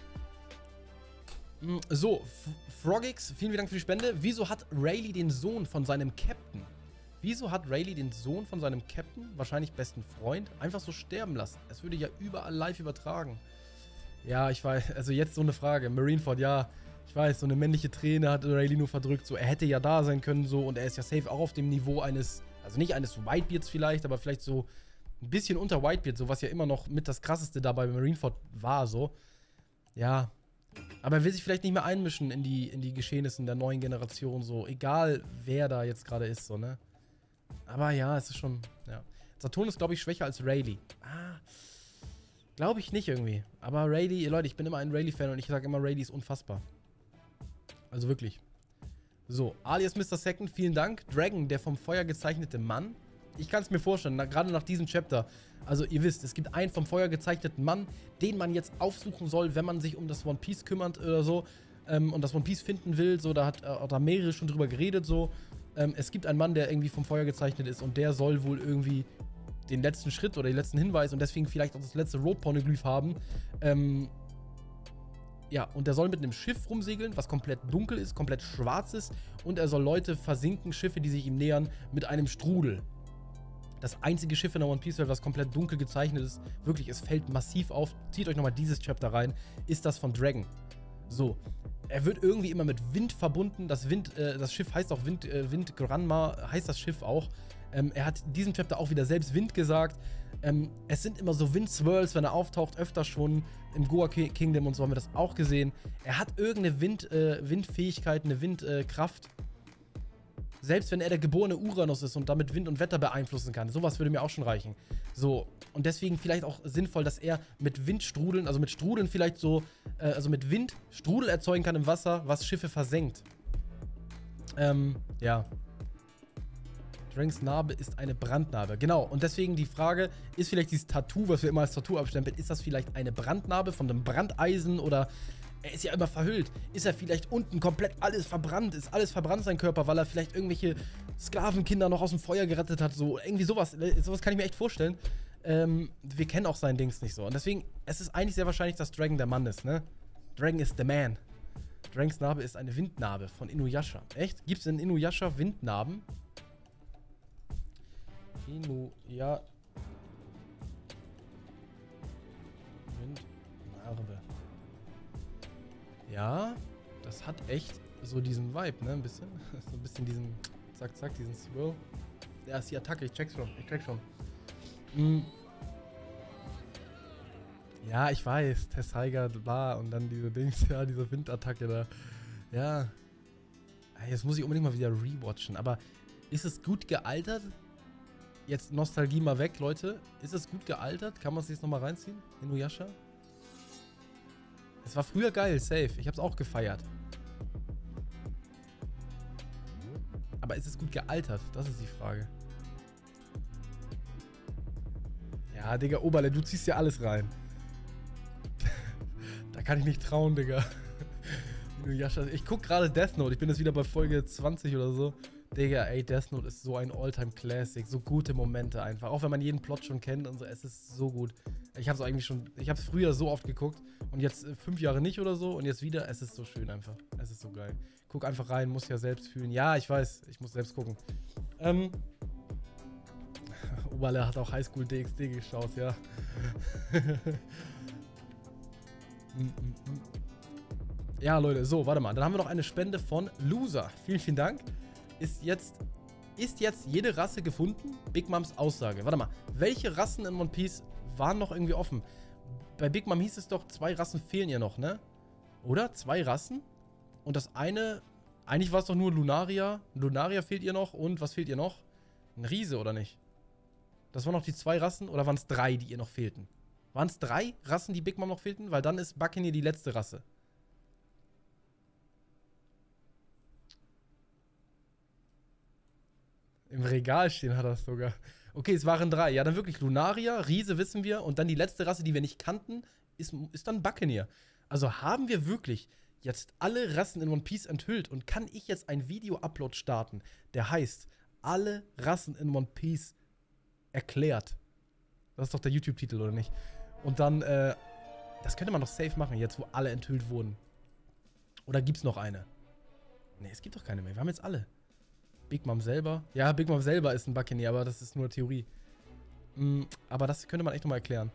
So, Frogix, vielen Dank für die Spende. Wieso hat Rayleigh den Sohn von seinem Captain? Wieso hat Rayleigh den Sohn von seinem Captain, wahrscheinlich besten Freund, einfach so sterben lassen? Es würde ja überall live übertragen. Ja, ich weiß, also jetzt so eine Frage. Marineford, ja, ich weiß, so eine männliche Träne hat Rayleigh nur verdrückt. So, er hätte ja da sein können, so, und er ist ja safe auch auf dem Niveau eines, also nicht eines Whitebeards vielleicht, aber vielleicht so ein bisschen unter Whitebeard, so was ja immer noch mit das Krasseste dabei bei Marineford war, so. Ja, aber er will sich vielleicht nicht mehr einmischen in die, in die Geschehnisse der neuen Generation, so. Egal, wer da jetzt gerade ist, so, ne? Aber ja, es ist schon, ja. Saturn ist, glaube ich, schwächer als Rayleigh. Ah, glaube ich nicht irgendwie. Aber Rayleigh, Leute, ich bin immer ein Rayleigh-Fan und ich sage immer, Rayleigh ist unfassbar. Also wirklich. So, alias Mister Second, vielen Dank. Dragon, der vom Feuer gezeichnete Mann. Ich kann es mir vorstellen, na, gerade nach diesem Chapter. Also ihr wisst, es gibt einen vom Feuer gezeichneten Mann, den man jetzt aufsuchen soll, wenn man sich um das One Piece kümmert oder so. Ähm, und das One Piece finden will. So, da hat äh, da mehrere schon drüber geredet, so. Ähm, es gibt einen Mann, der irgendwie vom Feuer gezeichnet ist und der soll wohl irgendwie den letzten Schritt oder den letzten Hinweis und deswegen vielleicht auch das letzte Road-Pornoglyph haben. Ähm, ja, und der soll mit einem Schiff rumsegeln, was komplett dunkel ist, komplett schwarz ist und er soll Leute versinken, Schiffe, die sich ihm nähern, mit einem Strudel. Das einzige Schiff in der One Piece Welt, was komplett dunkel gezeichnet ist, wirklich, es fällt massiv auf, zieht euch nochmal dieses Chapter rein, ist das von Dragon. So, er wird irgendwie immer mit Wind verbunden, das Wind, äh, das Schiff heißt auch Wind, äh, Wind Granma, heißt das Schiff auch. Ähm, er hat in diesem Chapter auch wieder selbst Wind gesagt. Ähm, es sind immer so Wind-Swirls, wenn er auftaucht, öfter schon im Goa Kingdom und so haben wir das auch gesehen. Er hat irgendeine Wind, äh, Windfähigkeit, eine Windkraft. Äh, Selbst wenn er der geborene Uranus ist und damit Wind und Wetter beeinflussen kann. Sowas würde mir auch schon reichen. So, und deswegen vielleicht auch sinnvoll, dass er mit Windstrudeln, also mit Strudeln vielleicht so, äh, also mit Wind Strudel erzeugen kann im Wasser, was Schiffe versenkt. Ähm, ja. Dranks Narbe ist eine Brandnarbe. Genau, und deswegen die Frage, ist vielleicht dieses Tattoo, was wir immer als Tattoo abstempeln, ist das vielleicht eine Brandnarbe von einem Brandeisen oder... Er ist ja immer verhüllt. Ist er vielleicht unten komplett alles verbrannt? Ist alles verbrannt, sein Körper, weil er vielleicht irgendwelche Sklavenkinder noch aus dem Feuer gerettet hat? So, irgendwie sowas. Sowas kann ich mir echt vorstellen. Ähm, wir kennen auch sein Dings nicht so. Und deswegen, es ist eigentlich sehr wahrscheinlich, dass Dragon der Mann ist, ne? Dragon is the man. Dragons Narbe ist eine Windnarbe von Inuyasha. Echt? Gibt es in Inuyasha Windnarben? Inuyasha. Windnarbe. Ja, das hat echt so diesen Vibe, ne? Ein bisschen. So ein bisschen diesen, zack, zack, diesen Swirl. Ja, ist die Attacke, ich check's schon, ich check schon. Mhm. Ja, ich weiß, Tessiger war und dann diese Dings, ja, diese Windattacke da. Ja. Jetzt muss ich unbedingt mal wieder rewatchen, aber ist es gut gealtert? Jetzt Nostalgie mal weg, Leute. Ist es gut gealtert? Kann man es jetzt nochmal reinziehen? Inuyasha? Es war früher geil, safe. Ich hab's auch gefeiert. Aber ist es gut gealtert? Das ist die Frage. Ja, Digga, Oberle, du ziehst ja alles rein. Da kann ich nicht trauen, Digga. Inuyasha. Ich guck gerade Death Note. Ich bin jetzt wieder bei Folge zwanzig oder so. Digga, ey, Death Note ist so ein All-Time-Classic. So gute Momente einfach. Auch wenn man jeden Plot schon kennt und so. Es ist so gut. Ich hab's eigentlich schon... Ich hab's früher so oft geguckt. Und jetzt äh, fünf Jahre nicht oder so. Und jetzt wieder. Es ist so schön einfach. Es ist so geil. Guck einfach rein. Muss ja selbst fühlen. Ja, ich weiß. Ich muss selbst gucken. Ähm... Oberle hat auch Highschool D X D geschaut, ja. Ja, Leute. So, warte mal. Dann haben wir noch eine Spende von Loser. Vielen, vielen Dank. Ist jetzt, ist jetzt jede Rasse gefunden? Big Moms Aussage. Warte mal, welche Rassen in One Piece waren noch irgendwie offen? Bei Big Mom hieß es doch, zwei Rassen fehlen ja noch, ne? Oder? Zwei Rassen? Und das eine, eigentlich war es doch nur Lunaria. Lunaria fehlt ihr noch und was fehlt ihr noch? Ein Riese, oder nicht? Das waren noch die zwei Rassen oder waren es drei, die ihr noch fehlten? Waren es drei Rassen, die Big Mom noch fehlten? Weil dann ist Buccaneer die letzte Rasse. Im Regal stehen hat das sogar. Okay, es waren drei. Ja, dann wirklich Lunaria, Riese wissen wir. Und dann die letzte Rasse, die wir nicht kannten, ist, ist dann Buccaneer. Also haben wir wirklich jetzt alle Rassen in One Piece enthüllt. Und kann ich jetzt ein Video-Upload starten, der heißt, alle Rassen in One Piece erklärt. Das ist doch der YouTube-Titel, oder nicht? Und dann, äh, das könnte man doch safe machen, jetzt wo alle enthüllt wurden. Oder gibt's noch eine? Ne, es gibt doch keine mehr. Wir haben jetzt alle. Big Mom selber. Ja, Big Mom selber ist ein Buccaneer, aber das ist nur Theorie. Mm, aber das könnte man echt nochmal erklären.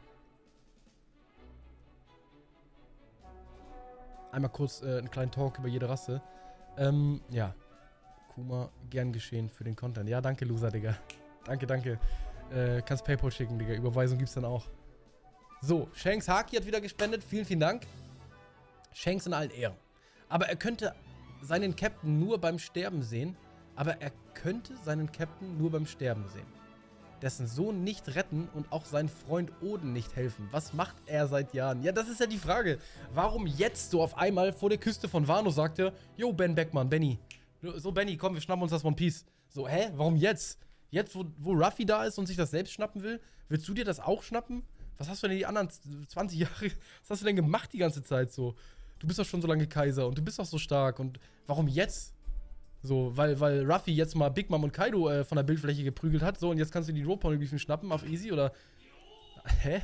Einmal kurz äh, einen kleinen Talk über jede Rasse. Ähm, ja. Kuma, gern geschehen für den Content. Ja, danke, Loser, Digga. Danke, danke. Äh, kannst Paypal schicken, Digga. Überweisung gibt's dann auch. So, Shanks Haki hat wieder gespendet. Vielen, vielen Dank. Shanks in allen Ehren. Aber er könnte seinen Captain nur beim Sterben sehen. Aber er könnte seinen Captain nur beim Sterben sehen. Dessen Sohn nicht retten und auch seinen Freund Oden nicht helfen. Was macht er seit Jahren? Ja, das ist ja die Frage. Warum jetzt so auf einmal vor der Küste von Wano sagt er, yo, Ben Beckmann, Benny. So, Benny, komm, wir schnappen uns das One Piece. So, hä? Warum jetzt? Jetzt, wo, wo Ruffy da ist und sich das selbst schnappen will? Willst du dir das auch schnappen? Was hast du denn die anderen zwanzig Jahre, was hast du denn gemacht die ganze Zeit so? Du bist doch schon so lange Kaiser und du bist doch so stark. Und warum jetzt? So, weil, weil Ruffy jetzt mal Big Mom und Kaido äh, von der Bildfläche geprügelt hat. So, und jetzt kannst du die Rope-Poneglyphen schnappen auf easy, oder? Hä?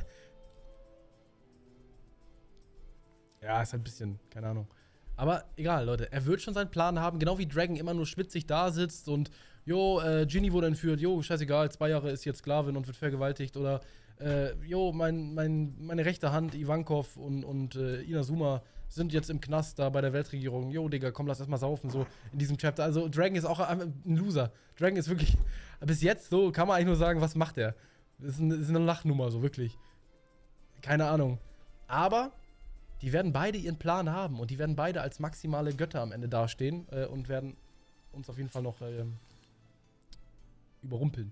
Ja, ist halt ein bisschen, keine Ahnung. Aber egal, Leute. Er wird schon seinen Plan haben. Genau wie Dragon immer nur schwitzig da sitzt und, jo, äh, Ginny wurde entführt. Jo, scheißegal, zwei Jahre ist jetzt Sklavin und wird vergewaltigt. Oder, äh, jo, mein, mein, meine rechte Hand, Ivankov und, und äh, Inazuma sind jetzt im Knast da bei der Weltregierung. Jo, Digga, komm, lass erstmal saufen, so in diesem Chapter. Also, Dragon ist auch ein Loser. Dragon ist wirklich, bis jetzt, so kann man eigentlich nur sagen, was macht er? Das ist eine, das ist eine Lachnummer, so wirklich. Keine Ahnung. Aber die werden beide ihren Plan haben und die werden beide als maximale Götter am Ende dastehen äh, und werden uns auf jeden Fall noch äh, überrumpeln.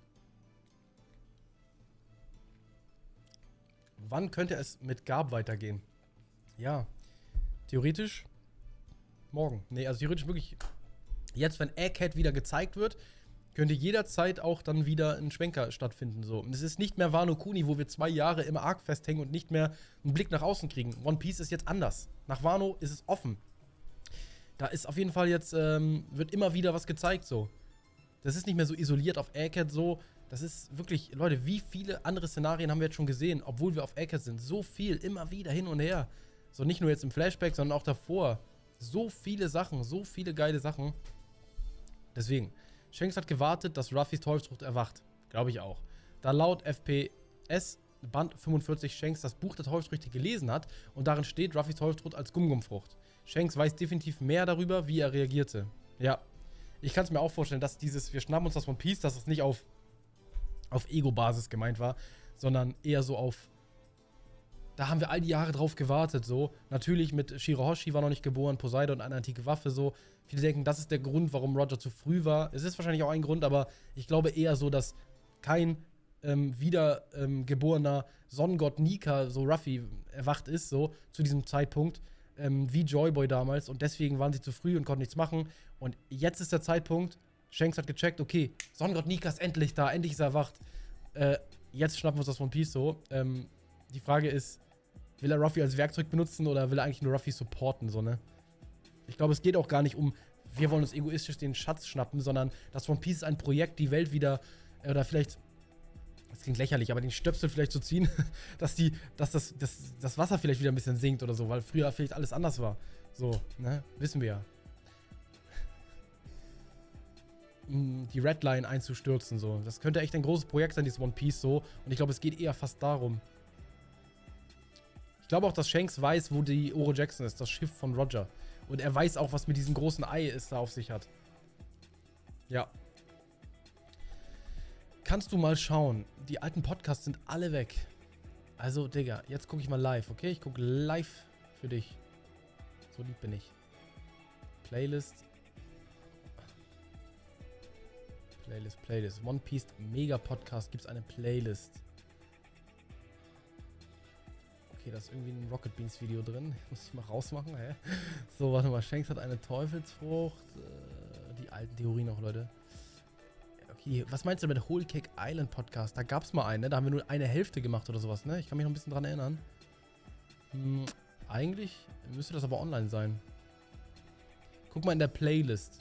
Wann könnte es mit Garp weitergehen? Ja, theoretisch morgen. Nee, also theoretisch wirklich jetzt, wenn Egghead wieder gezeigt wird, könnte jederzeit auch dann wieder ein Schwenker stattfinden. So. Und es ist nicht mehr Wano Kuni, wo wir zwei Jahre im Arc festhängen und nicht mehr einen Blick nach außen kriegen. One Piece ist jetzt anders. Nach Wano ist es offen. Da ist auf jeden Fall jetzt, ähm, wird immer wieder was gezeigt so. Das ist nicht mehr so isoliert auf Egghead so. Das ist wirklich, Leute, wie viele andere Szenarien haben wir jetzt schon gesehen, obwohl wir auf Egghead sind. So viel, immer wieder hin und her. So nicht nur jetzt im Flashback, sondern auch davor. So viele Sachen, so viele geile Sachen. Deswegen, Shanks hat gewartet, dass Ruffys Teufelsfrucht erwacht. Glaube ich auch. Da laut F P S Band fünfundvierzig Shanks das Buch der Teufelsfrüchte gelesen hat und darin steht Ruffys Teufelsfrucht als Gum-Gum-Frucht. Shanks weiß definitiv mehr darüber, wie er reagierte. Ja. Ich kann es mir auch vorstellen, dass dieses, wir schnappen uns das One Piece, dass es nicht auf, auf Ego-Basis gemeint war, sondern eher so auf, da haben wir all die Jahre drauf gewartet, so. Natürlich mit Shirahoshi war noch nicht geboren, Poseidon, eine antike Waffe, so. Viele denken, das ist der Grund, warum Roger zu früh war. Es ist wahrscheinlich auch ein Grund, aber ich glaube eher so, dass kein ähm, wiedergeborener ähm, Sonnengott Nika, so Ruffy, erwacht ist, so, zu diesem Zeitpunkt, ähm, wie Joyboy damals. Und deswegen waren sie zu früh und konnten nichts machen. Und jetzt ist der Zeitpunkt, Shanks hat gecheckt, okay, Sonnengott Nika ist endlich da, endlich ist er erwacht. Äh, jetzt schnappen wir uns das One Piece so. Ähm, die Frage ist, will er Ruffy als Werkzeug benutzen oder will er eigentlich nur Ruffy supporten, so, ne? Ich glaube, es geht auch gar nicht um, wir wollen uns egoistisch den Schatz schnappen, sondern das One Piece ist ein Projekt, die Welt wieder, äh, oder vielleicht, das klingt lächerlich, aber den Stöpsel vielleicht zu ziehen, dass die, dass das, das, das Wasser vielleicht wieder ein bisschen sinkt oder so, weil früher vielleicht alles anders war. So, ne? Wissen wir ja. Die Redline einzustürzen, so. Das könnte echt ein großes Projekt sein, dieses One Piece, so. Und ich glaube, es geht eher fast darum. Ich glaube auch, dass Shanks weiß, wo die Oro Jackson ist, das Schiff von Roger. Und er weiß auch, was mit diesem großen Ei es da auf sich hat. Ja. Kannst du mal schauen. Die alten Podcasts sind alle weg. Also, Digga, jetzt gucke ich mal live, okay? Ich gucke live für dich. So lieb bin ich. Playlist. Playlist, Playlist. One Piece Mega Podcast gibt es eine Playlist. Okay, da ist irgendwie ein Rocket Beans Video drin. Muss ich mal rausmachen, hä? So, warte mal. Shanks hat eine Teufelsfrucht. Äh, die alten Theorien noch, Leute. Okay, was meinst du mit Whole Cake Island Podcast? Da gab es mal einen, ne? Da haben wir nur eine Hälfte gemacht oder sowas, ne? Ich kann mich noch ein bisschen dran erinnern. Hm, eigentlich müsste das aber online sein. Guck mal in der Playlist.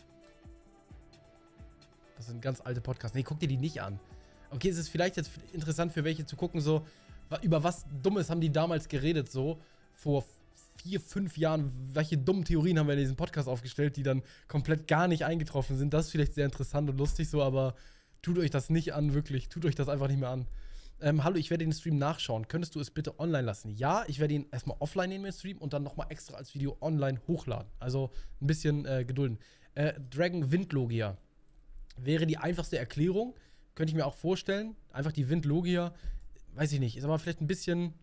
Das sind ganz alte Podcasts. Nee, guck dir die nicht an. Okay, es ist vielleicht jetzt interessant für welche zu gucken, so, über was Dummes haben die damals geredet, so, vor vier, fünf Jahren, welche dummen Theorien haben wir in diesem Podcast aufgestellt, die dann komplett gar nicht eingetroffen sind. Das ist vielleicht sehr interessant und lustig so, aber tut euch das nicht an, wirklich. Tut euch das einfach nicht mehr an. Ähm, hallo, ich werde den Stream nachschauen. Könntest du es bitte online lassen? Ja, ich werde ihn erstmal offline nehmen, den Stream, und dann nochmal extra als Video online hochladen. Also ein bisschen äh, gedulden. Äh, Dragon Windlogia wäre die einfachste Erklärung. Könnte ich mir auch vorstellen. Einfach die Windlogia. Weiß ich nicht. Ist aber vielleicht ein bisschen.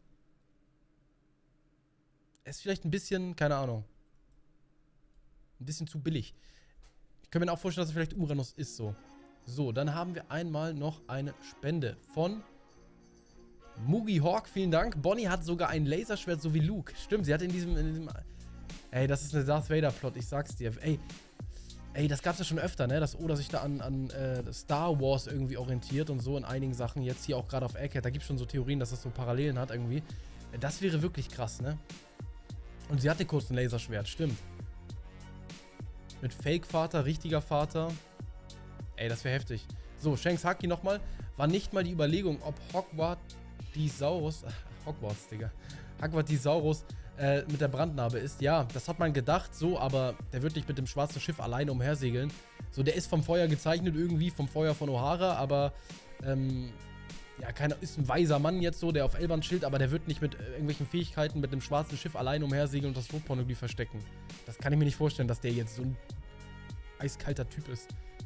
Ist vielleicht ein bisschen, keine Ahnung. Ein bisschen zu billig. Ich könnte mir auch vorstellen, dass es vielleicht Uranus ist so. So, dann haben wir einmal noch eine Spende von Mugi Hawk. Vielen Dank. Bonnie hat sogar ein Laserschwert, so wie Luke. Stimmt, sie hat in diesem, in diesem. Ey, das ist eine Darth Vader-Plot, ich sag's dir. Ey. Ey, das gab's ja schon öfter, ne? Dass Oda sich da an, an äh, Star Wars irgendwie orientiert und so in einigen Sachen. Jetzt hier auch gerade auf Egghead, da gibt's schon so Theorien, dass das so Parallelen hat irgendwie. Das wäre wirklich krass, ne? Und sie hatte kurz ein Laserschwert, stimmt. Mit Fake-Vater, richtiger Vater. Ey, das wäre heftig. So, Shanks Haki nochmal. War nicht mal die Überlegung, ob Hogwartisaurus, Hogwarts, Digga. Hogwartisaurus äh, mit der Brandnarbe ist. Ja, das hat man gedacht, so, aber der wird nicht mit dem schwarzen Schiff alleine umhersegeln. So, der ist vom Feuer gezeichnet irgendwie, vom Feuer von Ohara, aber, ähm, ja, keiner ist ein weiser Mann jetzt so, der auf Elbern chillt, aber der wird nicht mit äh, irgendwelchen Fähigkeiten mit einem schwarzen Schiff alleine umhersegeln und das Rotporn irgendwie verstecken. Das kann ich mir nicht vorstellen, dass der jetzt so ein eiskalter Typ ist.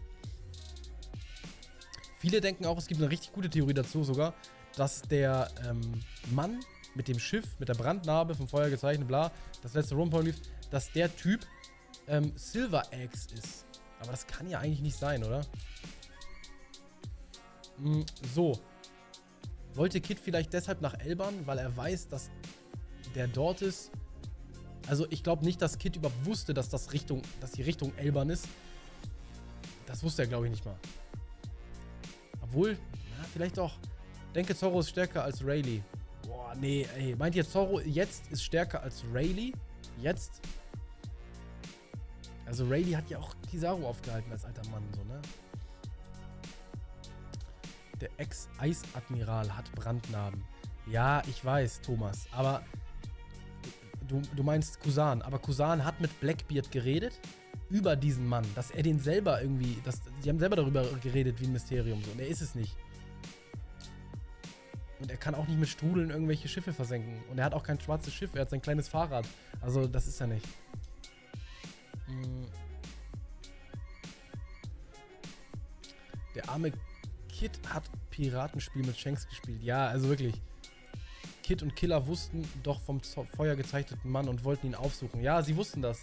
Viele denken auch, es gibt eine richtig gute Theorie dazu sogar, dass der ähm, Mann mit dem Schiff, mit der Brandnarbe, vom Feuer gezeichnet, bla, das letzte Rumpoint lief, dass der Typ ähm, Silver Axe ist. Aber das kann ja eigentlich nicht sein, oder? Hm, so. Wollte Kid vielleicht deshalb nach Elbern, weil er weiß, dass der dort ist? Also ich glaube nicht, dass Kid überhaupt wusste, dass das Richtung, dass die Richtung Elbern ist. Das wusste er, glaube ich, nicht mal. Obwohl, na, vielleicht doch. Denke, Zorro ist stärker als Rayleigh. Boah, nee, ey. Meint ihr, Zorro jetzt ist stärker als Rayleigh? Jetzt? Also Rayleigh hat ja auch Kizaru aufgehalten als alter Mann, so, ne? Der Ex-Eisadmiral hat Brandnarben. Ja, ich weiß, Thomas. Aber du, du meinst Kusan. Aber Kusan hat mit Blackbeard geredet über diesen Mann. Dass er den selber irgendwie... Dass, die haben selber darüber geredet wie ein Mysterium. So. Und er ist es nicht. Und er kann auch nicht mit Strudeln irgendwelche Schiffe versenken. Und er hat auch kein schwarzes Schiff. Er hat sein kleines Fahrrad. Also das ist er nicht. Der arme Kid hat Piratenspiel mit Shanks gespielt. Ja, also wirklich. Kid und Killer wussten doch vom Feuer gezeichneten Mann und wollten ihn aufsuchen. Ja, sie wussten das.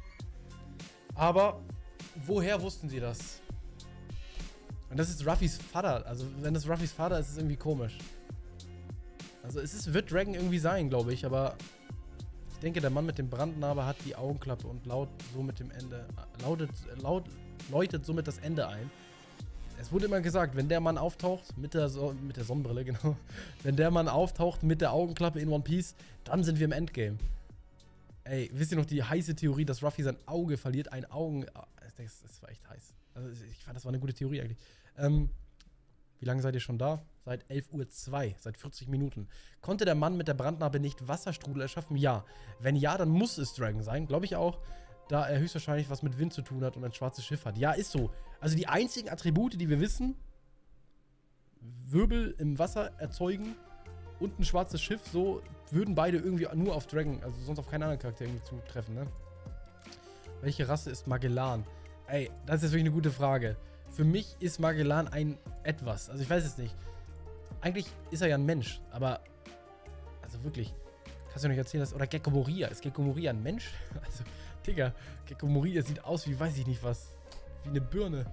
Aber woher wussten sie das? Und das ist Ruffys Vater. Also wenn das Ruffys Vater ist, ist es irgendwie komisch. Also es ist, wird Dragon irgendwie sein, glaube ich. Aber ich denke, der Mann mit dem Brandnarbe hat die Augenklappe und laut so mit dem Ende, lautet, laut, läutet somit das Ende ein. Es wurde immer gesagt, wenn der Mann auftaucht, mit der, so mit der Sonnenbrille, genau. Wenn der Mann auftaucht mit der Augenklappe in One Piece, dann sind wir im Endgame. Ey, wisst ihr noch die heiße Theorie, dass Ruffy sein Auge verliert? Ein Augen... Das, das war echt heiß. Also ich fand, das war eine gute Theorie eigentlich. Ähm, wie lange seid ihr schon da? Seit elf Uhr zwei, seit vierzig Minuten. Konnte der Mann mit der Brandnarbe nicht Wasserstrudel erschaffen? Ja. Wenn ja, dann muss es Dragon sein, glaube ich auch. Da er höchstwahrscheinlich was mit Wind zu tun hat und ein schwarzes Schiff hat. Ja, ist so. Also die einzigen Attribute, die wir wissen, Wirbel im Wasser erzeugen und ein schwarzes Schiff, so würden beide irgendwie nur auf Dragon, also sonst auf keinen anderen Charakter irgendwie zutreffen, ne? Welche Rasse ist Magellan? Ey, das ist jetzt wirklich eine gute Frage. Für mich ist Magellan ein etwas. Also ich weiß es nicht. Eigentlich ist er ja ein Mensch, aber also wirklich, kannst du mir nicht erzählen, dass... Oder Gecko Moria. Ist Gecko Moria ein Mensch? Also, Digga, Gecko Moria sieht aus wie, weiß ich nicht was. Wie eine Birne.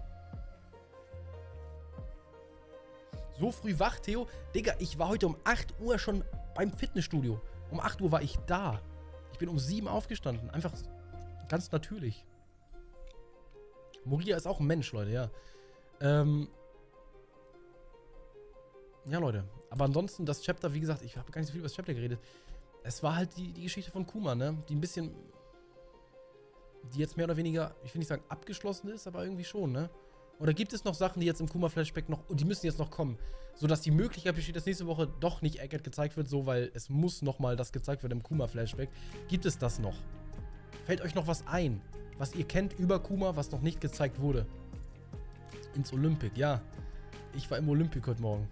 So früh wach, Theo? Digga, ich war heute um acht Uhr schon beim Fitnessstudio. Um acht Uhr war ich da. Ich bin um sieben aufgestanden. Einfach ganz natürlich. Moria ist auch ein Mensch, Leute, ja. Ähm... Ja, Leute. Aber ansonsten, das Chapter, wie gesagt, ich habe gar nicht so viel über das Chapter geredet. Es war halt die, die Geschichte von Kuma, ne? Die ein bisschen... Die jetzt mehr oder weniger, ich will nicht sagen abgeschlossen ist, aber irgendwie schon, ne? Oder gibt es noch Sachen, die jetzt im Kuma-Flashback noch... Und die müssen jetzt noch kommen. Sodass die Möglichkeit besteht, dass nächste Woche doch nicht Egghead gezeigt wird, so, weil es muss nochmal das gezeigt werden im Kuma-Flashback. Gibt es das noch? Fällt euch noch was ein, was ihr kennt über Kuma, was noch nicht gezeigt wurde? Ins Olympic, ja. Ich war im Olympic heute Morgen.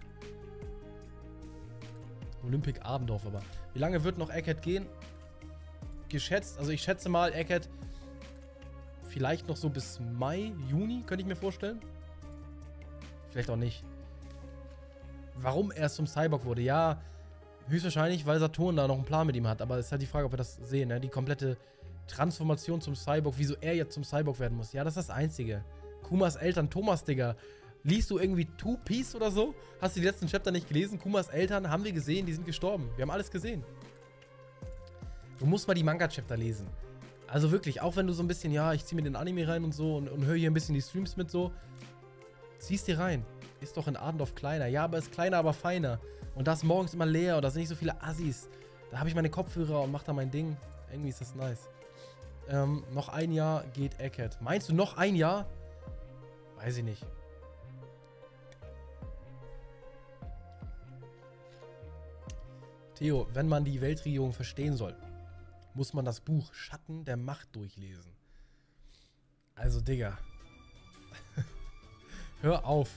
Olympic Abendorf aber. Wie lange wird noch Egghead gehen? Geschätzt, also ich schätze mal, Egghead vielleicht noch so bis Mai, Juni, könnte ich mir vorstellen. Vielleicht auch nicht. Warum er zum Cyborg wurde? Ja, höchstwahrscheinlich, weil Saturn da noch einen Plan mit ihm hat. Aber es ist halt die Frage, ob wir das sehen, ne? Die komplette Transformation zum Cyborg, wieso er jetzt zum Cyborg werden muss. Ja, das ist das Einzige. Kumas Eltern, Thomas, Digga. Liest du irgendwie Two Piece oder so? Hast du die letzten Chapter nicht gelesen? Kumas Eltern haben wir gesehen, die sind gestorben. Wir haben alles gesehen. Du musst mal die Manga-Chapter lesen. Also wirklich, auch wenn du so ein bisschen, ja, ich zieh mir den Anime rein und so und, und höre hier ein bisschen die Streams mit so. Zieh's dir rein. Ist doch in Adendorf kleiner. Ja, aber ist kleiner, aber feiner. Und da ist morgens immer leer und da sind nicht so viele Assis. Da habe ich meine Kopfhörer und mach da mein Ding. Irgendwie ist das nice. Ähm, noch ein Jahr geht Egghead. Meinst du noch ein Jahr? Weiß ich nicht. Theo, wenn man die Weltregierung verstehen soll, muss man das Buch Schatten der Macht durchlesen. Also, Digga. Hör auf.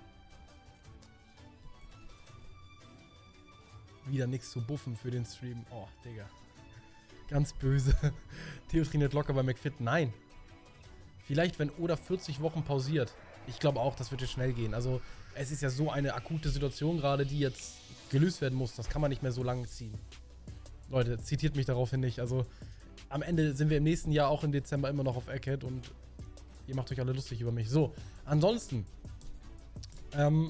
Wieder nichts zu buffen für den Stream. Oh, Digga. Ganz böse. Theo trainiert locker bei McFit. Nein. Vielleicht, wenn Oda vierzig Wochen pausiert. Ich glaube auch, das wird jetzt schnell gehen. Also, es ist ja so eine akute Situation gerade, die jetzt gelöst werden muss. Das kann man nicht mehr so lange ziehen. Leute, zitiert mich daraufhin nicht. Also, am Ende sind wir im nächsten Jahr auch im Dezember immer noch auf Egghead und ihr macht euch alle lustig über mich. So, ansonsten. Ähm.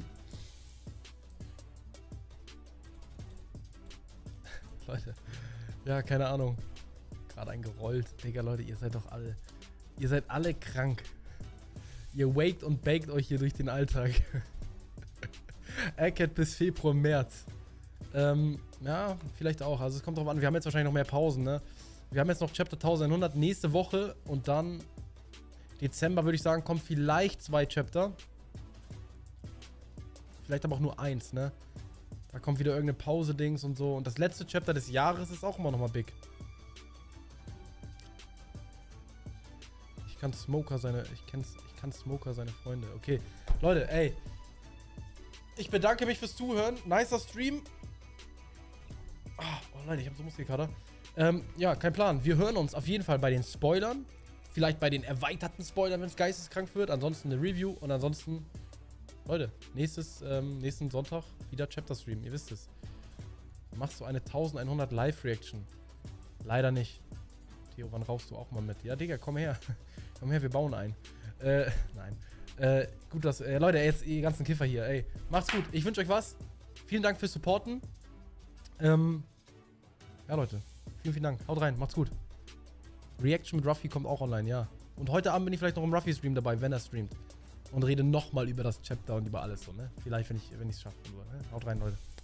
Leute. Ja, keine Ahnung. Gerade eingerollt. Digga, Leute, ihr seid doch alle... Ihr seid alle krank. Ihr waked und baked euch hier durch den Alltag. Egghead bis Februar, März. Ähm, ja, vielleicht auch. Also es kommt drauf an, wir haben jetzt wahrscheinlich noch mehr Pausen, ne? Wir haben jetzt noch Chapter eintausendeinhundert nächste Woche und dann Dezember, würde ich sagen, kommen vielleicht zwei Chapter. Vielleicht aber auch nur eins, ne? Da kommt wieder irgendeine Pause-Dings und so. Und das letzte Chapter des Jahres ist auch immer nochmal big. Ich kann Smoker seine... Ich, kenn's, ich kann Smoker seine Freunde. Okay. Leute, ey. Ich bedanke mich fürs Zuhören. Nicer Stream. Oh nein, ich habe so Muskelkater. Ähm, ja, kein Plan. Wir hören uns auf jeden Fall bei den Spoilern. Vielleicht bei den erweiterten Spoilern, wenn es geisteskrank wird. Ansonsten eine Review. Und ansonsten Leute, nächstes, ähm, nächsten Sonntag wieder Chapter-Stream, ihr wisst es. Machst du eine elfhundert Live-Reaction? Leider nicht. Theo, wann rauchst du auch mal mit? Ja, Digga, komm her. Komm her, wir bauen ein. Äh, nein. Äh, gut, dass, äh, Leute, jetzt die ganzen Kiffer hier, ey. Macht's gut, ich wünsche euch was. Vielen Dank fürs Supporten. Ähm, ja, Leute, vielen, vielen Dank. Haut rein, macht's gut. Reaction mit Ruffy kommt auch online, ja. Und heute Abend bin ich vielleicht noch im Ruffy-Stream dabei, wenn er streamt. Und rede nochmal über das Chapter und über alles so, ne? Vielleicht, wenn ich es wenn schaffe. Ne? Haut rein, Leute.